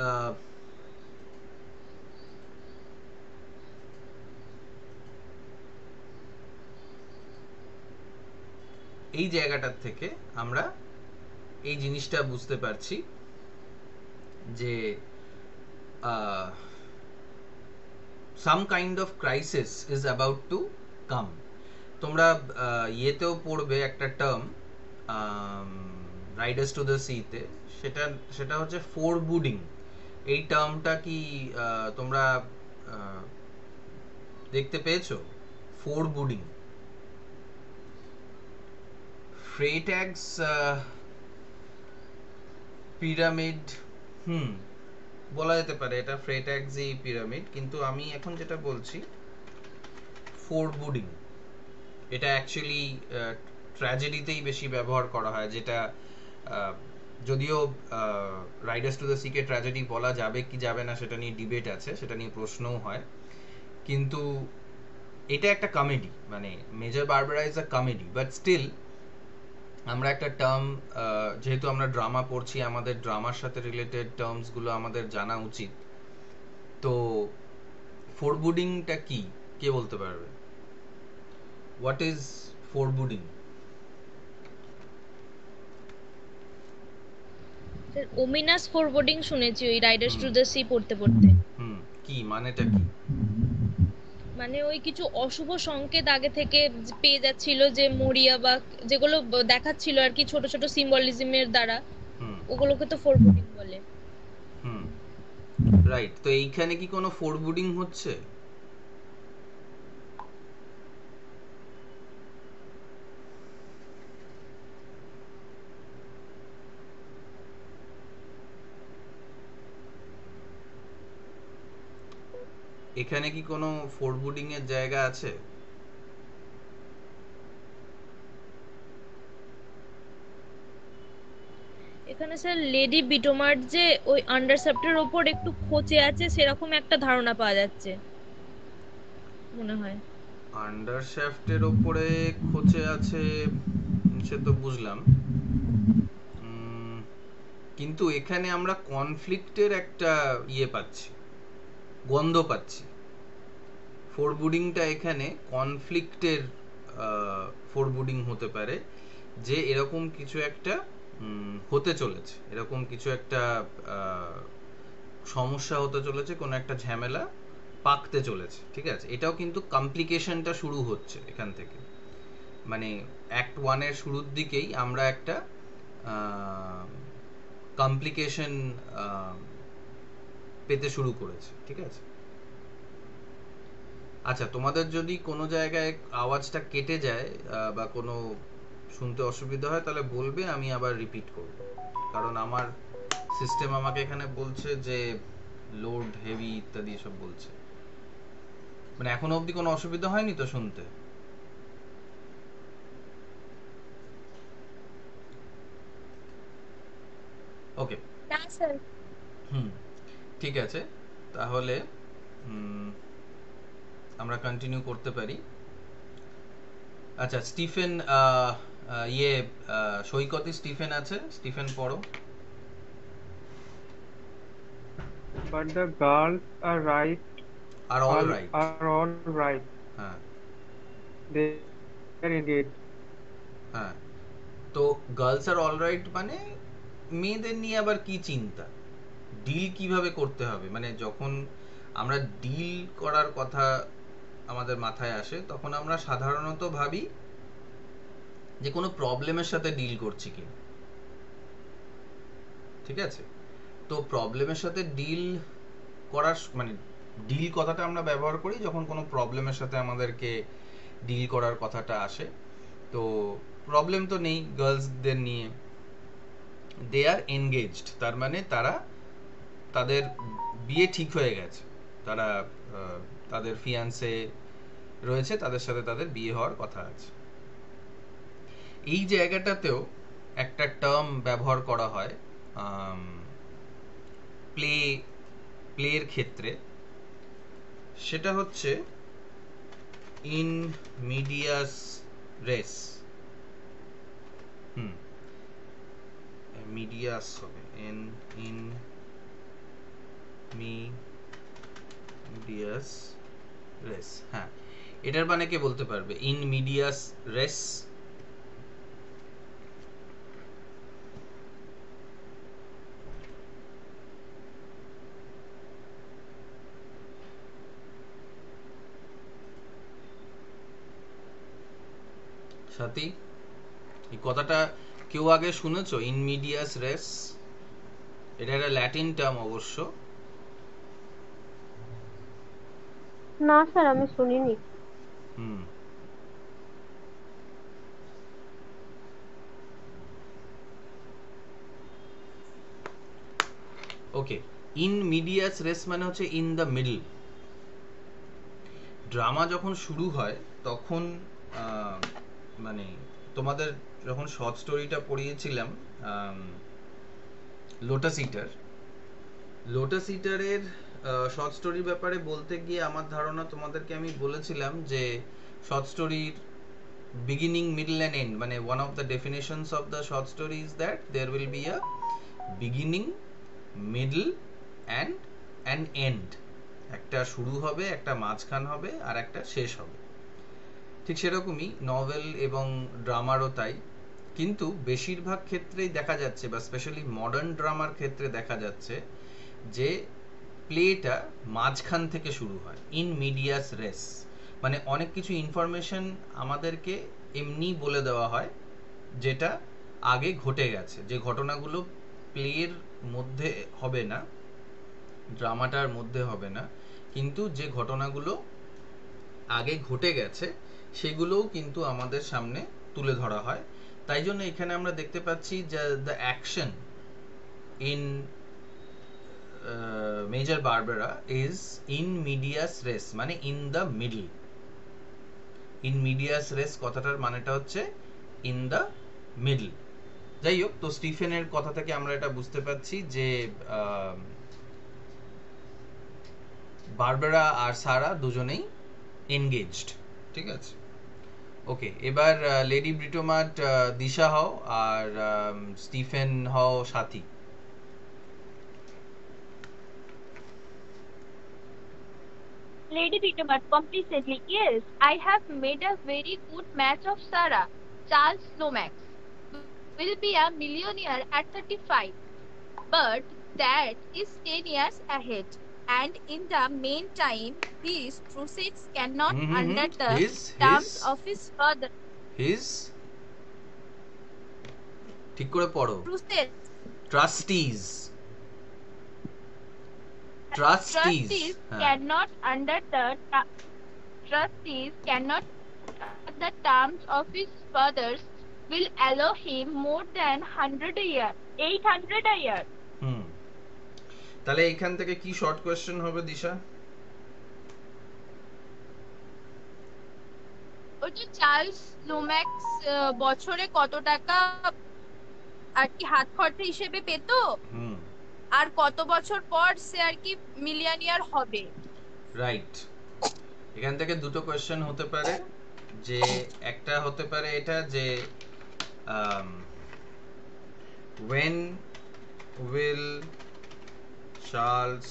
এই জায়গাটার থেকে আমরা এই জিনিসটা বুঝতে পারছি যে some kind of crisis is about to come. তোমরা ইয়েতেও পড়বে একটা টার্ম রাইডার্স টু দ্য সিতে, সেটা হচ্ছে ফোরবুডিং। এই টার্মটা কি তোমরা দেখতে পেয়েছো? ফোরবুডিং, ফ্রেট্যাগস পিরামিড, বলা যেতে পারে এটা ফ্রেট্যাগসই পিরামিড। কিন্তু আমি এখন যেটা বলছি ফোরবুডিং, এটা অ্যাকচুয়ালি ট্র্যাজেডিতেই বেশি ব্যবহার করা হয়, যেটা যদিও রাইডার্স টু দ্য সিকে ট্র্যাজেডি বলা যাবে কি যাবে না সেটা নিয়ে ডিবেট আছে, সেটা নিয়ে প্রশ্নও হয়। কিন্তু এটা একটা কমেডি, মানে Major Barbara is a comedy, but still আমরা একটা টার্ম, যেহেতু আমরা ড্রামা পড়ছি, আমাদের ড্রামার সাথে রিলেটেড টার্মসগুলো আমাদের জানা উচিত। তো ফোরবুডিংটা কি, কে বলতে পারবে? What is foreboding?
Sir ominous forwarding শুনেছি ওই রাইডার্স টু দ্য সি পড়তে পড়তে।
কি মানেটা কি?
মানে ওই কিছু অশুভ সংকেত আগে থেকে পেয়ে যাচ্ছিল, যে মরিয়া বা যেগুলো দেখাচ্ছিল আর কি ছোট ছোট সিম্বলিজমের দ্বারা, ওগুলোকে তো ফোরবুডিং বলে।
রাইট। তো এইখানে কি কোনো ফোরবুডিং হচ্ছে? এখানে কি কোনো ফোরবুডিং এর জায়গা আছে?
এখানে স্যার লেডি বিটোমার যে ওই আন্ডারসেপ্টের ওপর একটু খোঁচে আছে সেরকম একটা ধারণা পাওয়া যাচ্ছে মনে হয়।
আন্ডারশ্যাফটের উপরে খোঁচে আছে সে তো বুঝলাম, কিন্তু এখানে আমরা কনফ্লিক্টের একটা ইয়ে পাচ্ছি, গন্ধ পাচ্ছি। ফোরবুডিংটা এখানে কনফ্লিক্টের ফোরবুডিং হতে পারে, যে এরকম কিছু একটা হতে চলেছে, এরকম কিছু একটা সমস্যা হতে চলেছে, কোনো একটা ঝামেলা পাকতে চলেছে, ঠিক আছে? এটাও কিন্তু কমপ্লিকেশনটা শুরু হচ্ছে এখান থেকে, মানে অ্যাক্ট 1-এর শুরুর দিকেই আমরা একটা কমপ্লিকেশন পেতে শুরু করেছে, ঠিক আছে? আচ্ছা, তোমাদের যদি কোনো জায়গায় আওয়াজটা কেটে যায় বা কোনো শুনতে অসুবিধা হয় তাহলে বলবে, আমি আবার রিপিট করব, কারণ আমার সিস্টেম আমাকে এখানে বলছে যে লোড হেভি ইত্যাদি এসব বলছে। মানে এখনো অবধি কোনো অসুবিধা হয়নি তো শুনতে? ওকে,
না স্যার।
ঠিক আছে, তাহলে আমরা কন্টিনিউ করতে পারি। আচ্ছা, স্টিফেন সৈকতে স্টিফেন আছে, স্টিফেন পড়ো।
But the girls are right,
আর all right.
are all right.
হ্যাঁ
They are engaged.
হ্যাঁ, তো গার্লস আর অল রাইট মানে মেয়েদের নিয়ে আবার কি চিন্তা, ডিল কিভাবে করতে হবে। মানে যখন আমরা ডিল করার কথা আমাদের মাথায় আসে তখন আমরা সাধারণত ভাবি যে কোনো প্রবলেমের সাথে ডিল করছি কি, ঠিক আছে? তো প্রবলেমের সাথে ডিল করার মানে ডিল কথাটা আমরা ব্যবহার করি যখন কোনো প্রবলেমের সাথে আমাদেরকে ডিল করার কথাটা আসে। তো প্রবলেম তো নেই গার্লসদের নিয়ে, দে আর এনগেজড, তার মানে তারা তাদের বিয়ে ঠিক হয়ে গেছে, তারা তাদের ফিয়ান্সে রয়েছে, তাদের সাথে তাদের বিয়ে হওয়ার কথা আছে। এই জায়গাটাতেও একটা টার্ম ব্যবহার করা হয় প্লের ক্ষেত্রে, সেটা হচ্ছে ইন মিডিয়াস রেস। মিডিয়াস হবে ইন মিডিয়াস রেস। হ্যাঁ, এটার মানে কে বলতে পারবে? In medias res. সাথী, এই কথাটা কেউ আগে শুনেছো? ইন মিডিয়াস রেস, এটা একটা ল্যাটিন টার্ম অবশ্য।
না স্যার, আমি শুনিনি।
ওকে, ইন মিডিয়াস রেস মানে হচ্ছে ইন দ্য মিডল। ড্রামা যখন শুরু হয় তখন মানে তোমাদের যখন শর্ট স্টোরিটা পড়িয়েছিলাম লোটাস ইটারের শর্ট স্টোরির ব্যাপারে বলতে গিয়ে আমার ধারণা তোমাদেরকে আমি বলেছিলাম যে শর্ট স্টোরির beginning, middle and end, মানে one of the definitions of the short story is that there will be a beginning, middle and an end. একটা শুরু হবে, একটা মাঝখান হবে আর একটা শেষ হবে। ঠিক সেরকমই নভেল এবং ড্রামারও তাই, কিন্তু বেশিরভাগ ক্ষেত্রেই দেখা যাচ্ছে বা স্পেশালি মডার্ন ড্রামার ক্ষেত্রে দেখা যাচ্ছে যে প্লেটা মাঝখান থেকে শুরু হয়, ইন মিডিয়াস রেস। মানে অনেক কিছু ইনফরমেশন আমাদেরকে এমনি বলে দেওয়া হয় যেটা আগে ঘটে গেছে, যে ঘটনাগুলো প্লের মধ্যে হবে না, ড্রামাটার মধ্যে হবে না, কিন্তু যে ঘটনাগুলো আগে ঘটে গেছে সেগুলোও কিন্তু আমাদের সামনে তুলে ধরা হয়। তাই জন্য এখানে আমরা দেখতে পাচ্ছি যে the action in Major Barbara is in medias res, মানে in the middle. In medias res কথাটার মানেটা হচ্ছে ইন দ্য মিডল। যাই হোক, তো স্টিফেনের কথা থেকে আমরা এটা বুঝতে পারছি যে বারবেরা আর সারা দুজনেই এনগেজড, ঠিক আছে? ওকে, এবার লেডি ব্রিটোমাট দিশা হও আর স্টিফেন হও সাথী।
Lady Petermat, completely. Yes, I have made a very good match of Sarah. Charles Lomax will be a millionaire at 35, but that is 10 years ahead. And in the meantime, his trustees cannot, under the terms of his father.
His ঠিক করে পড়ো। Trustees
cannot under the trustees cannot the terms of his father's
will allow him more than 100 a year, 800 a year.
তাহলে এখান থেকে কি short question হবে দিশা?
ওটা Charles লোম্যাক্স বছরে কত টাকা আর কি হাত খরচা হিসেবে পেত, আর কত বছর পর সে আর কি মিলিয়নিয়ার হবে।
রাইট, এখান থেকে দুটো কোশ্চেন হতে পারে, যে একটা হতে পারে এটা যে when will Charles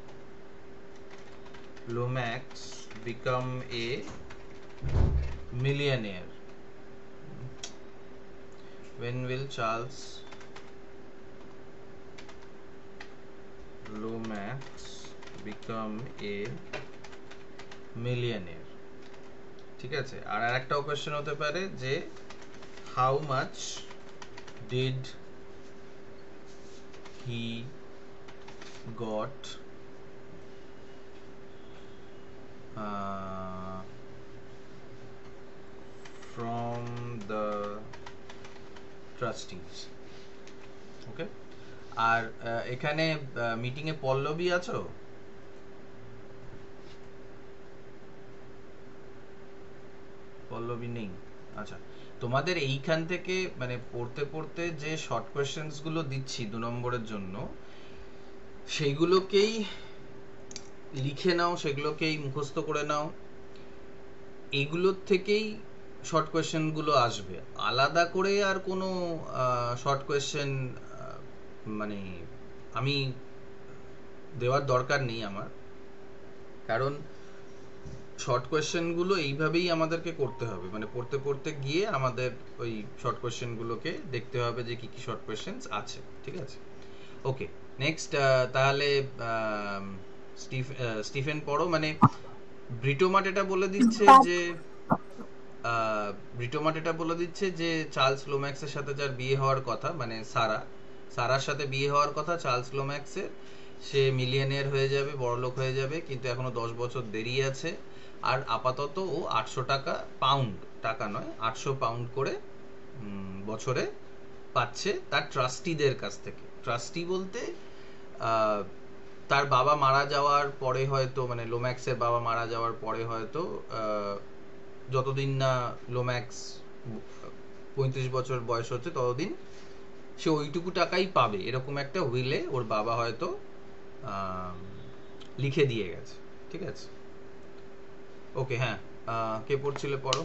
Lomax become a millionaire? When will Charles Lomax become a millionaire? ঠিক আছে, আর একটা কোশ্চেন হতে পারে যে how much did he got from the trustees. ওকে, আর এখানে মিটিং এ পল্লবী আছো? পল্লবী নেই, আচ্ছা। তোমাদের এইখান থেকে মানে পড়তে পড়তে যে শর্ট কোশ্চেন্স গুলো দিচ্ছি 2 নম্বরের জন্য, সেইগুলোকেই লিখে নাও, সেগুলোকেই মুখস্থ করে নাও। এগুলোর থেকেই শর্ট কোশ্চেন গুলো আসবে, আলাদা করে আর কোনো শর্ট কোশ্চেন মানে আমি দেওয়ার দরকার নেই আমার, কারণ শর্ট কোশ্চেন গুলো এইভাবেই আমাদেরকে করতে হবে, মানে পড়তে পড়তে গিয়ে আমাদের ওই শর্ট কোশ্চেন গুলোকে দেখতে হবে যে কি কি শর্ট কোশ্চেন্স আছে। ঠিক আছে, ওকে। নেক্সট, তাহলে স্টিফেন পড়ো। মানে ব্রিটোমাট এটা বলে দিচ্ছে যে চার্লস লোম্যাক্সের সাথে যার বিয়ে হওয়ার কথা, মানে সারার সাথে বিয়ে হওয়ার কথা চার্লস লোম্যাক্সের, সে মিলিয়নিয়ার হয়ে যাবে, বড়লোক হয়ে যাবে, কিন্তু এখনো 10 বছর দেরি আছে। আর আপাতত ও 800 টাকা নয় 800 পাউন্ড করে বছরে পাচ্ছে তার ট্রাস্টিদের কাছ থেকে। ট্রাস্টি বলতে তার বাবা মারা যাওয়ার পরে হয়তো, মানে লোম্যাক্সের বাবা মারা যাওয়ার পরে হয়তো যতদিন না লোম্যাক্স 35 বছর বয়স হচ্ছে ততদিন সে ওইটুকু টাকাই পাবে, এরকম একটা উইলে ওর বাবা হয়তো লিখে দিয়ে গেছে। ঠিক আছে, ওকে। হ্যাঁ, কে পড়ছিলে পড়ো।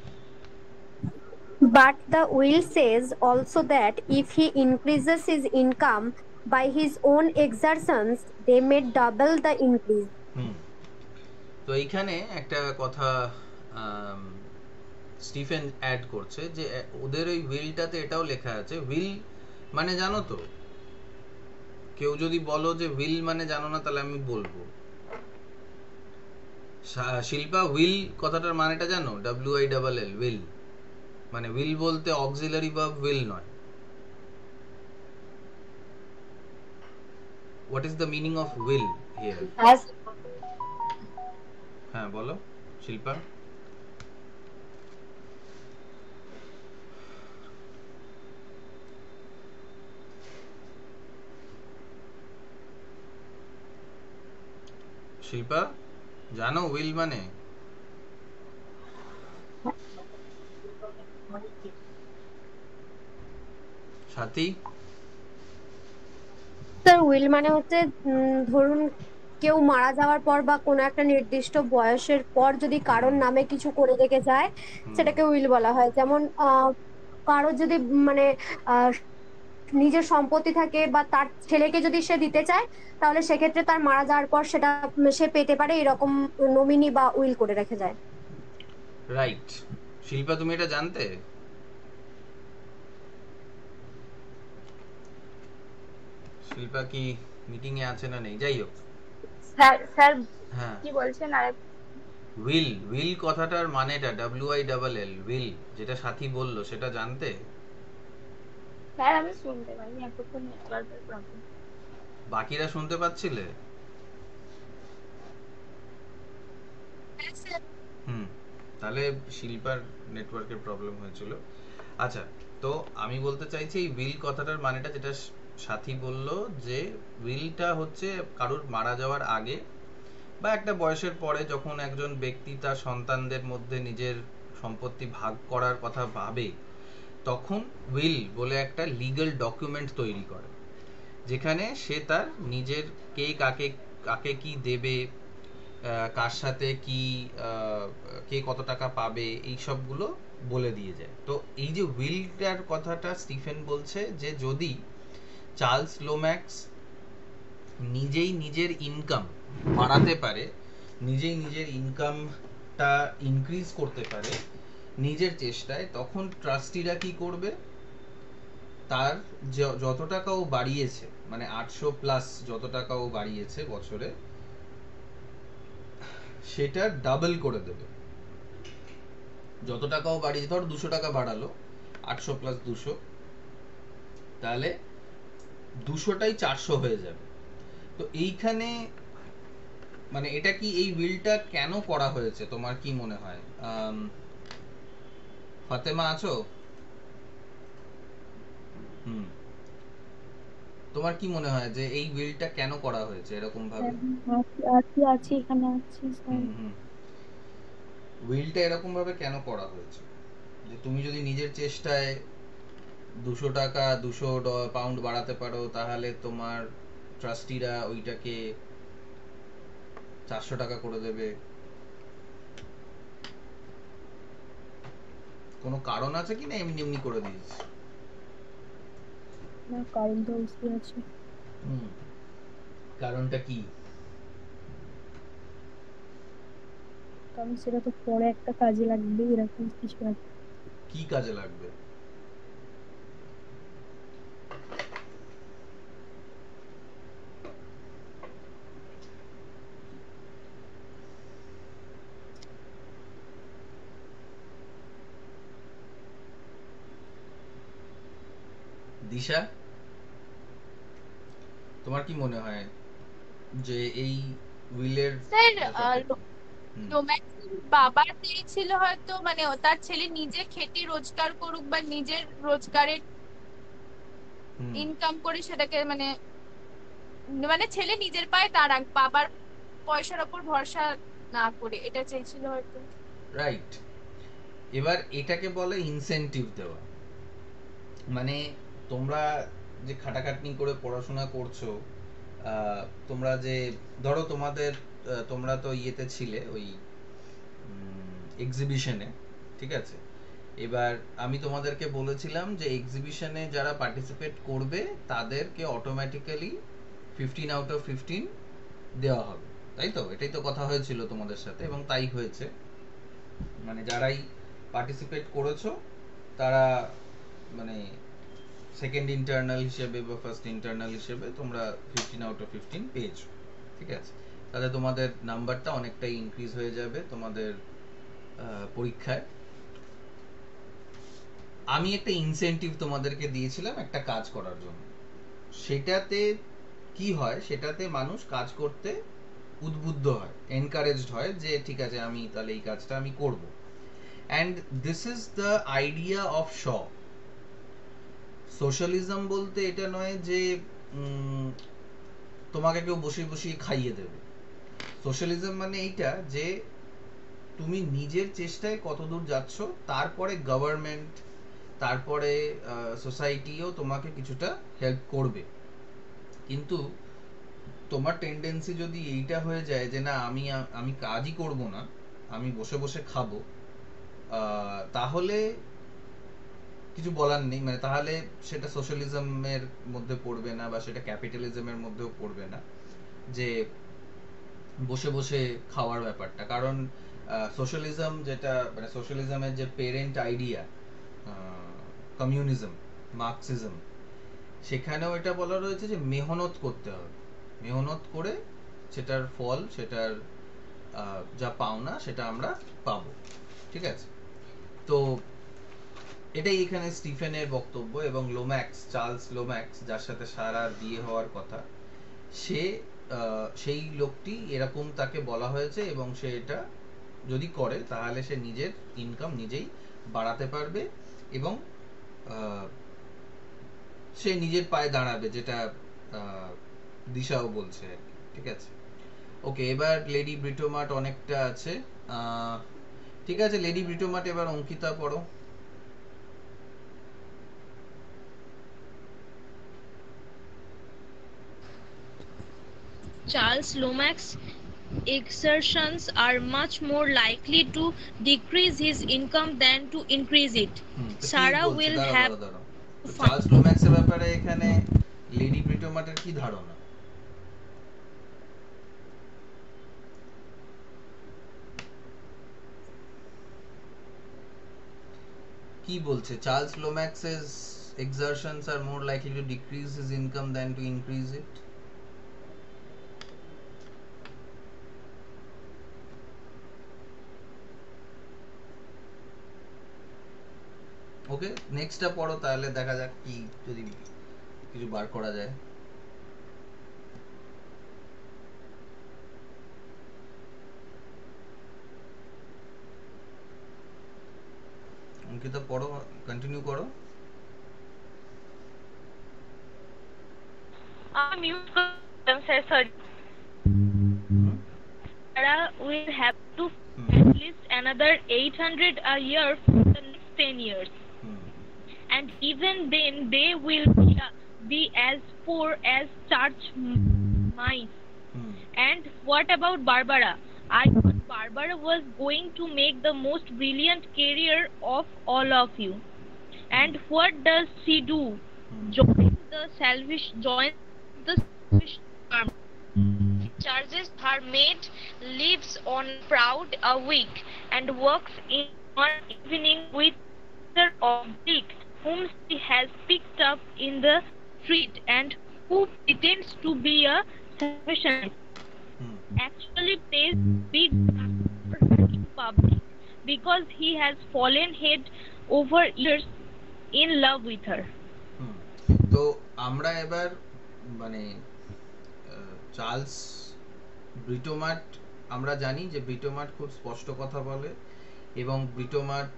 But the will says also that if he increases his income by his own exertions, they may double the increase.
তো এইখানে একটা কথা স্টিফেন অ্যাড করছে যে ওদের ওই উইলটাতে এটাও লেখা আছে, উইল মানে জানো তো? কেউ যদি বলো যে উইল মানে জানো না, তাহলে আমি বলবো। শিল্পা, উইল কথাটার মানেটা জানো? WILL, উইল মানে উইল বলতে অক্সিলারি ভার্ব উইল নয়। What is the meaning of will here? হ্যাঁ বলো শিল্পা। শিল্পা জানো উইল মানে? সাথী?
স্যার উইল মানে হচ্ছে ধরুন কেউ মারা যাওয়ার পর বা কোনো একটা নির্দিষ্ট বয়সের পর যদি কারোর নামে কিছু করে রেখে যায়, সেটাকে উইল বলা হয়। যেমন কারো যদি মানে নিজের সম্পত্তি থাকে বা তার ছেলেকে যদি সে দিতে চায়, তাহলে সেক্ষেত্রে তার মারা যাওয়ার পর সেটা সে পেতে পারে, এরকম নমিনি বা উইল করে রেখে যায়।
রাইট। শিল্পা তুমি এটা জানতে? শিল্পা কি মিটিং এ আছে না নেই? যাই হোক
স্যার
হ্যাঁ,
কি বলছেন? আর
উইল কথাটার মানেটা WILL, উইল, যেটা সাথী বললো সেটা জানতে?
স্যার আমি শুনতে পাইনি, এতক্ষণ নেটওয়ার্কের প্রবলেম।
বাকিরা শুনতে পাচ্ছিলে? তাহলে শিল্পার নেটওয়ার্কের প্রবলেম হয়েছিল। আচ্ছা, তো আমি বলতে চাইছি এই উইল কথাটার মানেটা যেটা সাথী বলল, যে উইলটা হচ্ছে কারুর মারা যাওয়ার আগে বা একটা বয়সের পরে যখন একজন ব্যক্তি তার সন্তানদের মধ্যে নিজের সম্পত্তি ভাগ করার কথা ভাবে, তখন উইল বলে একটা লিগ্যাল ডকুমেন্ট তৈরি করে, যেখানে সে তার নিজের কে কাকে কাকে কি দেবে, কার সাথে কি, কে কত টাকা পাবে, এই সবগুলো বলে দিয়ে যায়। তো এই যে উইলটার কথাটা স্টিফেন বলছে যে যদি চার্লস লোম্যাক্স নিজেই নিজের ইনকাম বাড়াতে পারে, নিজেই নিজের ইনকামটা ইনক্রিজ করতে পারে নিজের চেষ্টায়, তখন ট্রাস্টিরা কি করবে, তার যত টাকা ও বাড়িয়েছে, মানে 800+ যত টাকা ও বাড়িয়েছে বছরে, সেটা ডাবল করে দেবে। যত টাকাও বাড়িয়ে, ধর 200 টাকা বাড়ালো, 800 + 200, তাহলে 200টাই 400 হয়ে যাবে। তো এইখানে মানে এটা কি, এই উইলটা কেন করা হয়েছে তোমার কি মনে হয়? ফাতেমা আছো? তোমার কি মনে হয় যে এই উইলটা কেন করা হয়েছে এরকম ভাবে?
আছি এখানে আছি স্যার।
উইলটা এরকম ভাবে কেন করা হয়েছে যে তুমি যদি নিজের চেষ্টায় 200 টাকা 200 পাউন্ড বাড়াতে পারো, তাহলে তোমার ট্রাস্টিরা ওইটাকে 400 টাকা করে দেবে? কোনো কারণ আছে কি না এমনি এমনি করে দিয়েছে?
না, কারণ তো অবশ্যই আছে।
কারণটা কি?
কারণ সেটা তো পরে একটা কাজে লাগবে, এরকম কিছু আছে।
কি কাজে লাগবে? দিশা, তোমার কি মনে হয় যে এই উইলের
স্যার লোম্যাক্সের বাবা চেয়েছিল হয়তো মানে তার ছেলে নিজে খেটে রোজগার করুক বা নিজের রোজগারের ইনকাম করে সেটাকে মানে মানে ছেলে নিজের পায়ে দাঁড়াক, বাবার পয়সার ওপর ভরসা না করে, এটা চেয়েছিল হয়তো।
রাইট। এবার এটাকে বলে ইনসেনটিভ দেওয়া। মানে তোমরা যে খাটাখাটনি করে পড়াশোনা করছো, তোমরা যে ধরো তোমাদের তোমরা তো ইয়েতে ছিলে ওই এক্সিবিশনে, ঠিক আছে? এবার আমি তোমাদেরকে বলেছিলাম যে এক্সিবিশনে যারা পার্টিসিপেট করবে তাদেরকে অটোমেটিক্যালি 15 আউট অফ 15 দেওয়া হবে, তাই তো? এটাই তো কথা হয়েছিল তোমাদের সাথে, এবং তাই হয়েছে। মানে যারাই পার্টিসিপেট করেছো তারা মানে সেকেন্ড ইন্টারনাল হিসেবে বা ফার্স্ট ইন্টারনাল হিসেবে তোমরা 15 আউট অফ 15 পেয়েছো, ঠিক আছে? তাহলে তোমাদের নাম্বারটা অনেকটাই ইনক্রিজ হয়ে যাবে তোমাদের পরীক্ষায়। আমি একটা ইনসেনটিভ তোমাদেরকে দিয়েছিলাম একটা কাজ করার জন্য। সেটাতে কি হয়, সেটাতে মানুষ কাজ করতে উদ্বুদ্ধ হয়, এনকারেজড হয় যে ঠিক আছে আমি তাহলে এই কাজটা আমি করব। And this is the idea of Shaw. Socialism বলতে এটা নয় যে তোমাকে কেউ বসিয়ে বসিয়ে খাইয়ে দেবে। সোশ্যালিজম মানে এইটা যে তুমি নিজের চেষ্টায় কতদূর যাচ্ছ, তারপরে গভর্নমেন্ট, তারপরে সোসাইটিও তোমাকে কিছুটা হেল্প করবে। কিন্তু তোমার টেন্ডেন্সি যদি এইটা হয়ে যায় যে না আমি কাজই করব না, আমি বসে বসে খাবো, তাহলে কিছু বলার নেই। মানে তাহলে সেটা সোশ্যালিজমের মধ্যে পড়বে না বা সেটা ক্যাপিটালিজমের মধ্যেও পড়বে না, যে বসে বসে খাওয়ার ব্যাপারটা। কারণ সোশ্যালিজম যেটা, মানে সোশ্যালিজমের যে পেরেন্ট আইডিয়া কমিউনিজম, মার্কসিজম, সেখানেও এটা বলা রয়েছে যে মেহনত করতে হবে, মেহনত করে সেটার ফল, সেটার যা পাওনা সেটা আমরা পাবো, ঠিক আছে? তো এটাই এখানে স্টিফেনের বক্তব্য। এবং লোম্যাক্স, চার্লস লোম্যাক্স, যার সাথে সারার বিয়ে হওয়ার কথা, সে সেই লোকটি এরকম তাকে বলা হয়েছে, এবং সে এটা যদি করে তাহলে সে নিজের ইনকাম নিজেই বাড়াতে পারবে এবং সে নিজের পায়ে দাঁড়াবে, যেটা দিশাও বলছে আর কি। ঠিক আছে, ওকে, এবার লেডি ব্রিটোমার্ট অনেকটা আছে। ঠিক আছে, লেডি ব্রিটোমার্ট, এবার অঙ্কিতা পড়ো।
Charles Lomax's exertions are much more likely to decrease his income than to increase it. Sarah will have
Charles লোম্যাক্সের ব্যাপারে এখানে লেডি ব্রিটোমার্টের কি ধারণা? কি বলছে? চার্লস লোম্যাক্সের exertions are more likely to decrease his income than to increase it. Okay, নেক্সটটা পড়ো তাহলে, দেখা যাক কি যদি কিছু বার করা যায়। অঙ্কিতা পড়ো, কন্টিনিউ করো।
sorry. Sarah will have to at least another 800 a year for the next 10 years. And even then they will be as poor as church mice. And what about Barbara? I thought Barbara was going to make the most brilliant career of all of you. And what does she do? Joins the selfish army. Charges her maid, lives on proud a week, and works in one evening with her oblique, whom she has picked up in the street and who pretends to be a salvation. Actually plays big for her in public because he has fallen head over ears in love with her.
তো আমরা এবার মানে Charles ব্রিটোমার্ট, আমরা জানি যে ব্রিটোমার্ট খুব স্পষ্ট কথা বলে এবং Britomart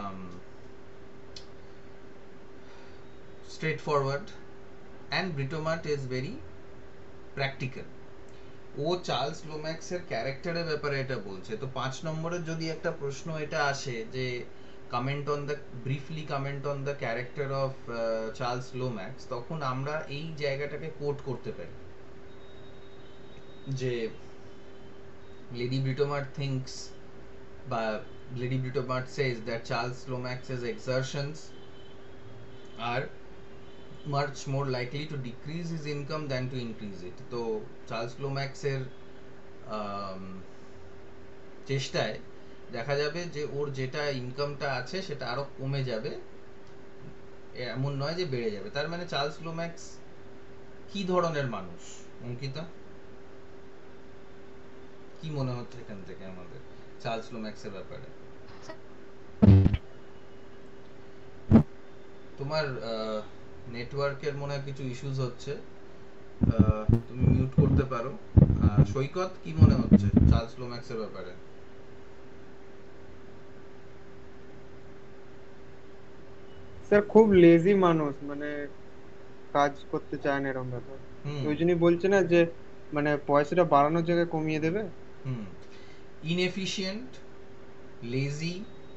straightforward and Britomart is very practical. ও চার্লস লোম্যাক্সের ক্যারেক্টারের ব্যাপারে এটা বলছে। তো 5 নম্বরের যদি একটা প্রশ্ন এটা আসে যে briefly comment on the character of Charles Lomax, তখন আমরা এই জায়গাটাকে কোট করতে পারি যে লেডি ব্রিটোমার্ট thinks বা Lady Britomart says that Charles Lomax's exertions are much more likely to decrease his income than to increase it. তো Charles লোম্যাক্সের চেষ্টায় দেখা যাবে যে ওর যেটা ইনকামটা আছে সেটা আরো কমে যাবে, এমন নয় যে বেড়ে যাবে। তার মানে চার্লস লোম্যাক্স কি ধরনের মানুষ? অঙ্কিতা, কি মনে হচ্ছে এখান থেকে আমাদের চার্লস লোম্যাক্সের ব্যাপারে? তোমার নেটওয়ার্কের মনে হয় কিছু ইস্যুস হচ্ছে, তুমি মিউট করতে পারো। সৈকত, কি মনে হচ্ছে চার্লস লোম্যাক্সের ব্যাপারে?
স্যার খুব লেজি মানুষ, মানে কাজ করতে চায় না এরকম ব্যাপার। ওই জন্যই বলছে না যে মানে পয়সাটা বাড়ানোর জায়গায় কমিয়ে দেবে।
ইনএফিশিয়েন্ট, লেজি,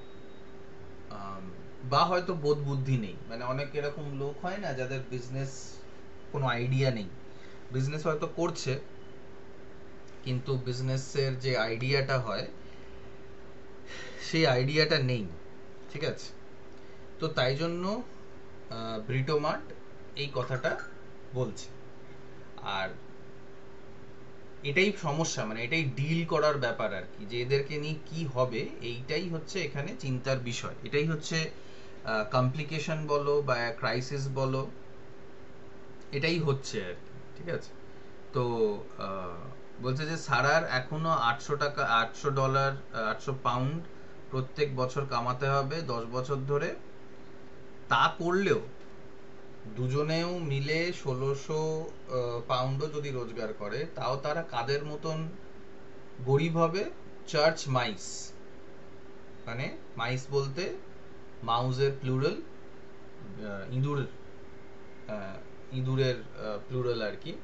বা হয়তো বোধ বুদ্ধি নেই। মানে অনেক এরকম লোক হয় না যাদের বিজনেস কোনো আইডিয়া নেই, বিজনেস হয়তো করছে কিন্তু বিজনেসের যে আইডিয়াটা হয় সেই আইডিয়াটা নেই। ঠিক আছে, তো তাই জন্য ব্রিটোমার্ট এই কথাটা বলছে। আর এটাই সমস্যা, মানে এটাই ডিল করার ব্যাপার আর কি, যে এদেরকে নিয়ে কি হবে এইটাই হচ্ছে এখানে চিন্তার বিষয়। এটাই হচ্ছে কমপ্লিকেশন বলো বা ক্রাইসিস বলো, এটাই হচ্ছে আর কি। ঠিক আছে, তো বলছে যে সারার এখনো $800 $800 প্রত্যেক বছর কামাতে হবে 10 বছর ধরে। তা করলেও দুজনেও মিলে 1600 পাউন্ডও যদি রোজগার করে, তাও তারা কাদের মতন গরিব হবে? চার্চ মাইস, মানে মাইস বলতে মাউজের প্লুরাল, ইঁদুর, ইঁদুরের প্লুরাল আর কি।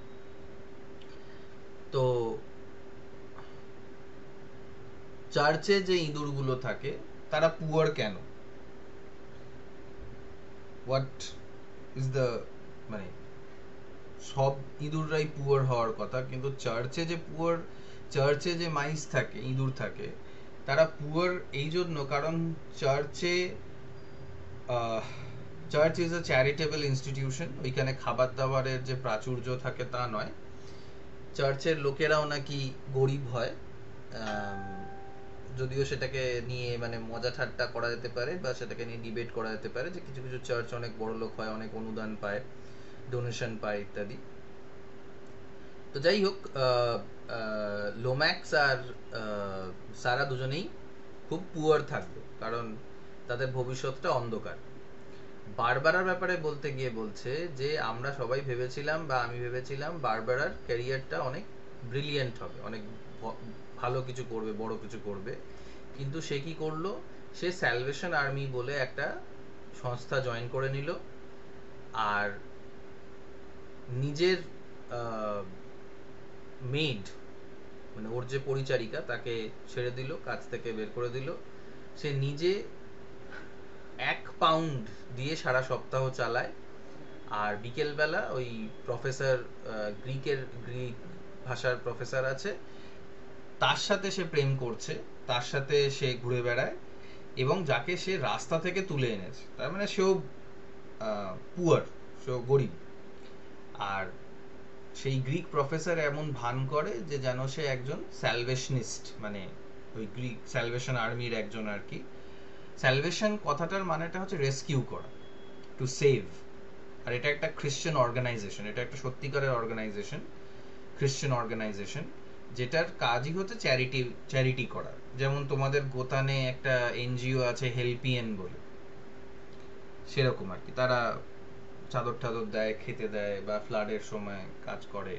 তো চার্চে যে ইঁদুরগুলো থাকে তারা পুয়ার কেন? হোয়াট ইজ দ্য, মানে সব ইঁদুররাই পুয়ার হওয়ার কথা, কিন্তু চার্চে যে পুয়ার, চার্চে যে মাইস থাকে, ইঁদুর থাকে, তারা পুয়ার এই জন্য কারণ চার্চে, church is a charitable institution. ওইখানে খাবার দাবারের যে প্রাচুর্য থাকে তা নয়, চার্চের লোকেরাও নাকি গরিব হয়। যদিও সেটাকে নিয়ে মানে মজা ঠাট্টা করা যেতে পারে বা সেটাকে নিয়ে ডিবেট করা যেতে পারে যে কিছু কিছু চার্চ অনেক বড় লোক হয়, অনেক অনুদান পায়, ডোনেশন পায় ইত্যাদি। তো যাই হোক, লোম্যাক্স আর সারা দুজনেই খুব পুয়ার থাকবে কারণ তাদের ভবিষ্যৎটা অন্ধকার। বারবারার ব্যাপারে বলতে গিয়ে বলছে যে আমরা সবাই ভেবেছিলাম বা আমি ভেবেছিলাম বারবারার ক্যারিয়ারটা অনেক ব্রিলিয়েন্ট হবে, অনেক ভালো কিছু করবে, বড় কিছু করবে, কিন্তু সে কি করলো, সে স্যালভেশন আর্মি বলে একটা সংস্থা জয়েন করে নিল আর নিজের মেড মানে ওর যে পরিচারিকা তাকে ছেড়ে দিল, কাজ থেকে বের করে দিল। সে নিজে 1 পাউন্ড দিয়ে সারা সপ্তাহ চালায় আর বিকেলবেলা ওই প্রফেসর, গ্রিক ভাষার প্রফেসর আছে, তার সাথে সে প্রেম করছে, তার সাথে সে ঘুরে বেড়ায় এবং যাকে সে রাস্তা থেকে তুলে এনেছে। তার মানে সেও পুয়ার, সেও গরিব। আর সেই গ্রিক প্রফেসর এমন ভান করে যে যেন সে একজন স্যালভেশনিস্ট, মানে ওই গ্রিক স্যালভেশন আর্মির একজন আর কি। স্যালভেশন কথাটার মানেটা হচ্ছে রেস্কিউ করা, টু সেভ। আর এটা একটা খ্রিশ্চান অর্গানাইজেশন, এটা একটা সত্যিকারের অর্গানাইজেশন, খ্রিশ্চান অর্গানাইজেশন, যেটার কাজই হচ্ছে চ্যারিটি করা। যেমন তোমাদের গোতানে একটা এনজিও আছে হেল্পিয়েন বলে, সেরকম আর কি। তারা চাদর টাদর দেয়, খেতে দেয় বা ফ্লাডের সময় কাজ করে।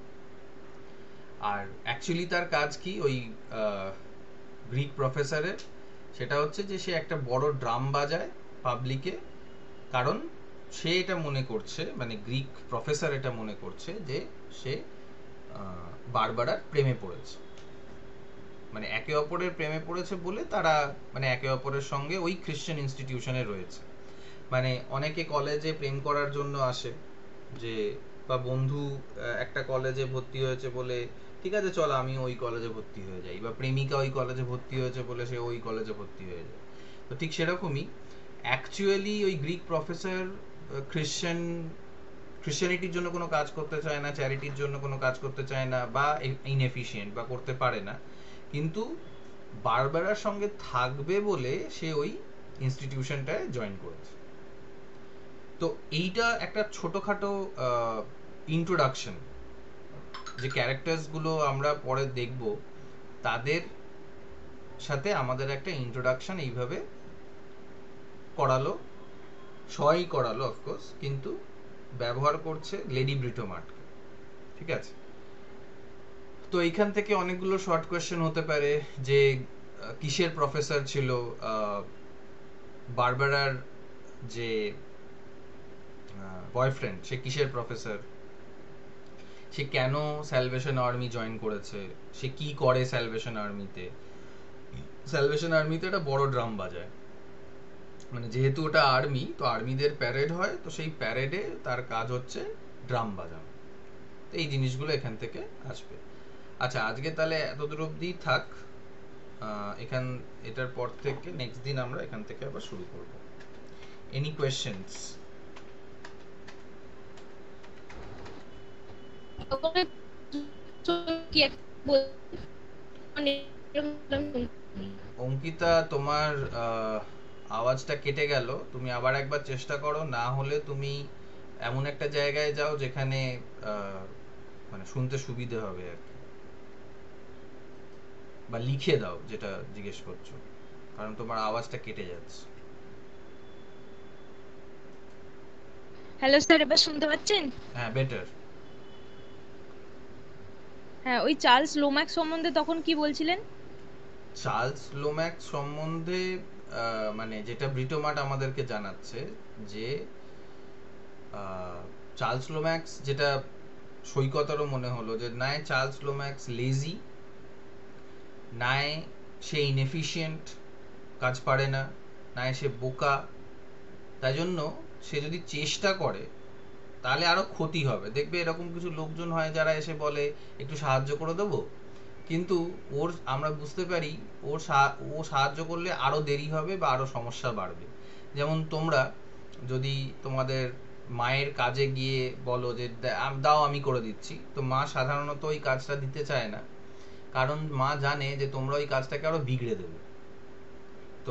আর অ্যাকচুয়ালি তার কাজ কি ওই গ্রিক প্রফেসরের, সেটা হচ্ছে যে সে একটা বড় ড্রাম বাজায় পাবলিকে, কারণ সে এটা মনে করছে, মানে গ্রিক প্রফেসর এটা মনে করছে যে সে বারবারার প্রেমে পড়েছে, মানে একে অপরের প্রেমে পড়েছে বলে তারা মানে একে অপরের সঙ্গে ওই খ্রিশ্চান ইনস্টিটিউশনে রয়েছে। মানে অনেকে কলেজে প্রেম করার জন্য আসে, যে বা বন্ধু একটা কলেজে ভর্তি হয়েছে বলে ঠিক আছে চল আমি ওই কলেজে ভর্তি হয়ে যাই, বা প্রেমিকা ওই কলেজে ভর্তি হয়েছে বলে সে ওই কলেজে ভর্তি হয়ে যায়। তো ঠিক সেরকমই অ্যাকচুয়ালি ওই গ্রিক প্রফেসর খ্রিশ্চানিটির জন্য কোনো কাজ করতে চায় না, চ্যারিটির জন্য কোনো কাজ করতে চায় না, বা ইনএফিশিয়েন্ট বা করতে পারে না, কিন্তু বারবারার সঙ্গে থাকবে বলে সে ওই ইনস্টিটিউশনটায় জয়েন করেছে। তো এইটা একটা ছোটখাটো ইন্ট্রোডাকশন, যে ক্যারেক্টার্সগুলো আমরা পরে দেখব তাদের সাথে আমাদের একটা ইন্ট্রোডাকশন এইভাবে করালো, সই করালো অফকোর্স, কিন্তু ব্যবহার করছে লেডি ব্রিটোমার্ট। ঠিক আছে, তো এইখান থেকে অনেকগুলো শর্ট কোয়েশ্চেন হতে পারে যে কিসের প্রফেসর ছিল বারবারার, যে বয়ফ্রেন্ড সে কিসের প্রফেসর, সে কেন স্যালভেশন আর্মি জয়েন করেছে, সে কি করে স্যালভেশন আর্মিতে। স্যালভেশন আর্মিতে একটা বড় ড্রাম বাজায়, মানে যেহেতু ওটা আর্মি, তো আর্মিদের প্যারেড হয়, তো সেই প্যারেডে তার কাজ হচ্ছে ড্রাম বাজানো। তো এই জিনিসগুলো এখান থেকে আসবে। আচ্ছা, আজকে তাহলে এতদূর অবধি থাক। এটার পর থেকে নেক্সট দিন আমরা এখান থেকে আবার শুরু করব। Any questions? অঙ্কিতা, তোমার আওয়াজটা কেটে গেল, তুমি আবার একবার চেষ্টা করো, না হলে তুমি এমন একটা জায়গায় যাও যেখানে মানে শুনতে সুবিধা হবে আর কি, বা লিখে দাও যেটা জিজ্ঞেস করছো, কারণ তোমার আওয়াজটা কেটে যাচ্ছে।
হ্যালো স্যার, এবার শুনতে পাচ্ছেন?
হ্যাঁ, বেটার।
হ্যাঁ, ওই চার্লস লোম্যাক্স সম্বন্ধে তখন কি বলছিলেন?
চার্লস লোম্যাক্স সম্বন্ধে মানে যেটা ব্রিটোমাট আমাদেরকে জানাচ্ছে যে চার্লস লোম্যাক্স, যেটা সৈকতারও মনে হলো যে নয় চার্লস লোম্যাক্স লেজি, নয় সে ইনএফিশিয়েন্ট, কাজ পারে না, নয় সে বোকা, তাই জন্য সে যদি চেষ্টা করে তাহলে আরো ক্ষতি হবে। দেখবে এরকম কিছু লোকজন হয় যারা এসে বলে একটু সাহায্য করে দেবো, কিন্তু আমরা বুঝতে পারি ও সাহায্য করলে আরো দেরি হবে বা আরো সমস্যা বাড়বে। যেমন তোমরা যদি তোমাদের মায়ের কাজে গিয়ে বলো যে দাও আমি করে দিচ্ছি, তো মা সাধারণত ওই কাজটা দিতে চায় না, কারণ মা জানে যে তোমরা ওই কাজটাকে আরো বিগড়ে দেবে। তো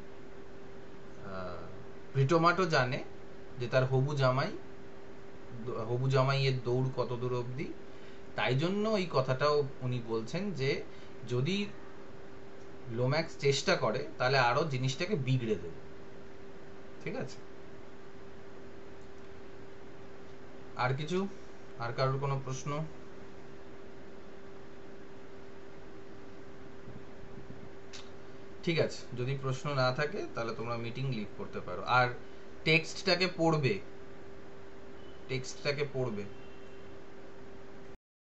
ব্রিটোমাটও জানে যে তার হবু জামাইয়ের দৌড় কত দূর অবধি, তাই জন্য এই কথাটাও উনি বলছেন যে যদি লোম্যাক্স চেষ্টা করে তাহলে আরো জিনিসটাকে বিগড়ে দেবে। ঠিক আছে, আর কিছু, আর কারোর কোনো প্রশ্ন? ঠিক আছে, যদি প্রশ্ন না থাকে তাহলে তোমরা মিটিং লিভ করতে পারো। আর টেক্সটটাকে পড়বে।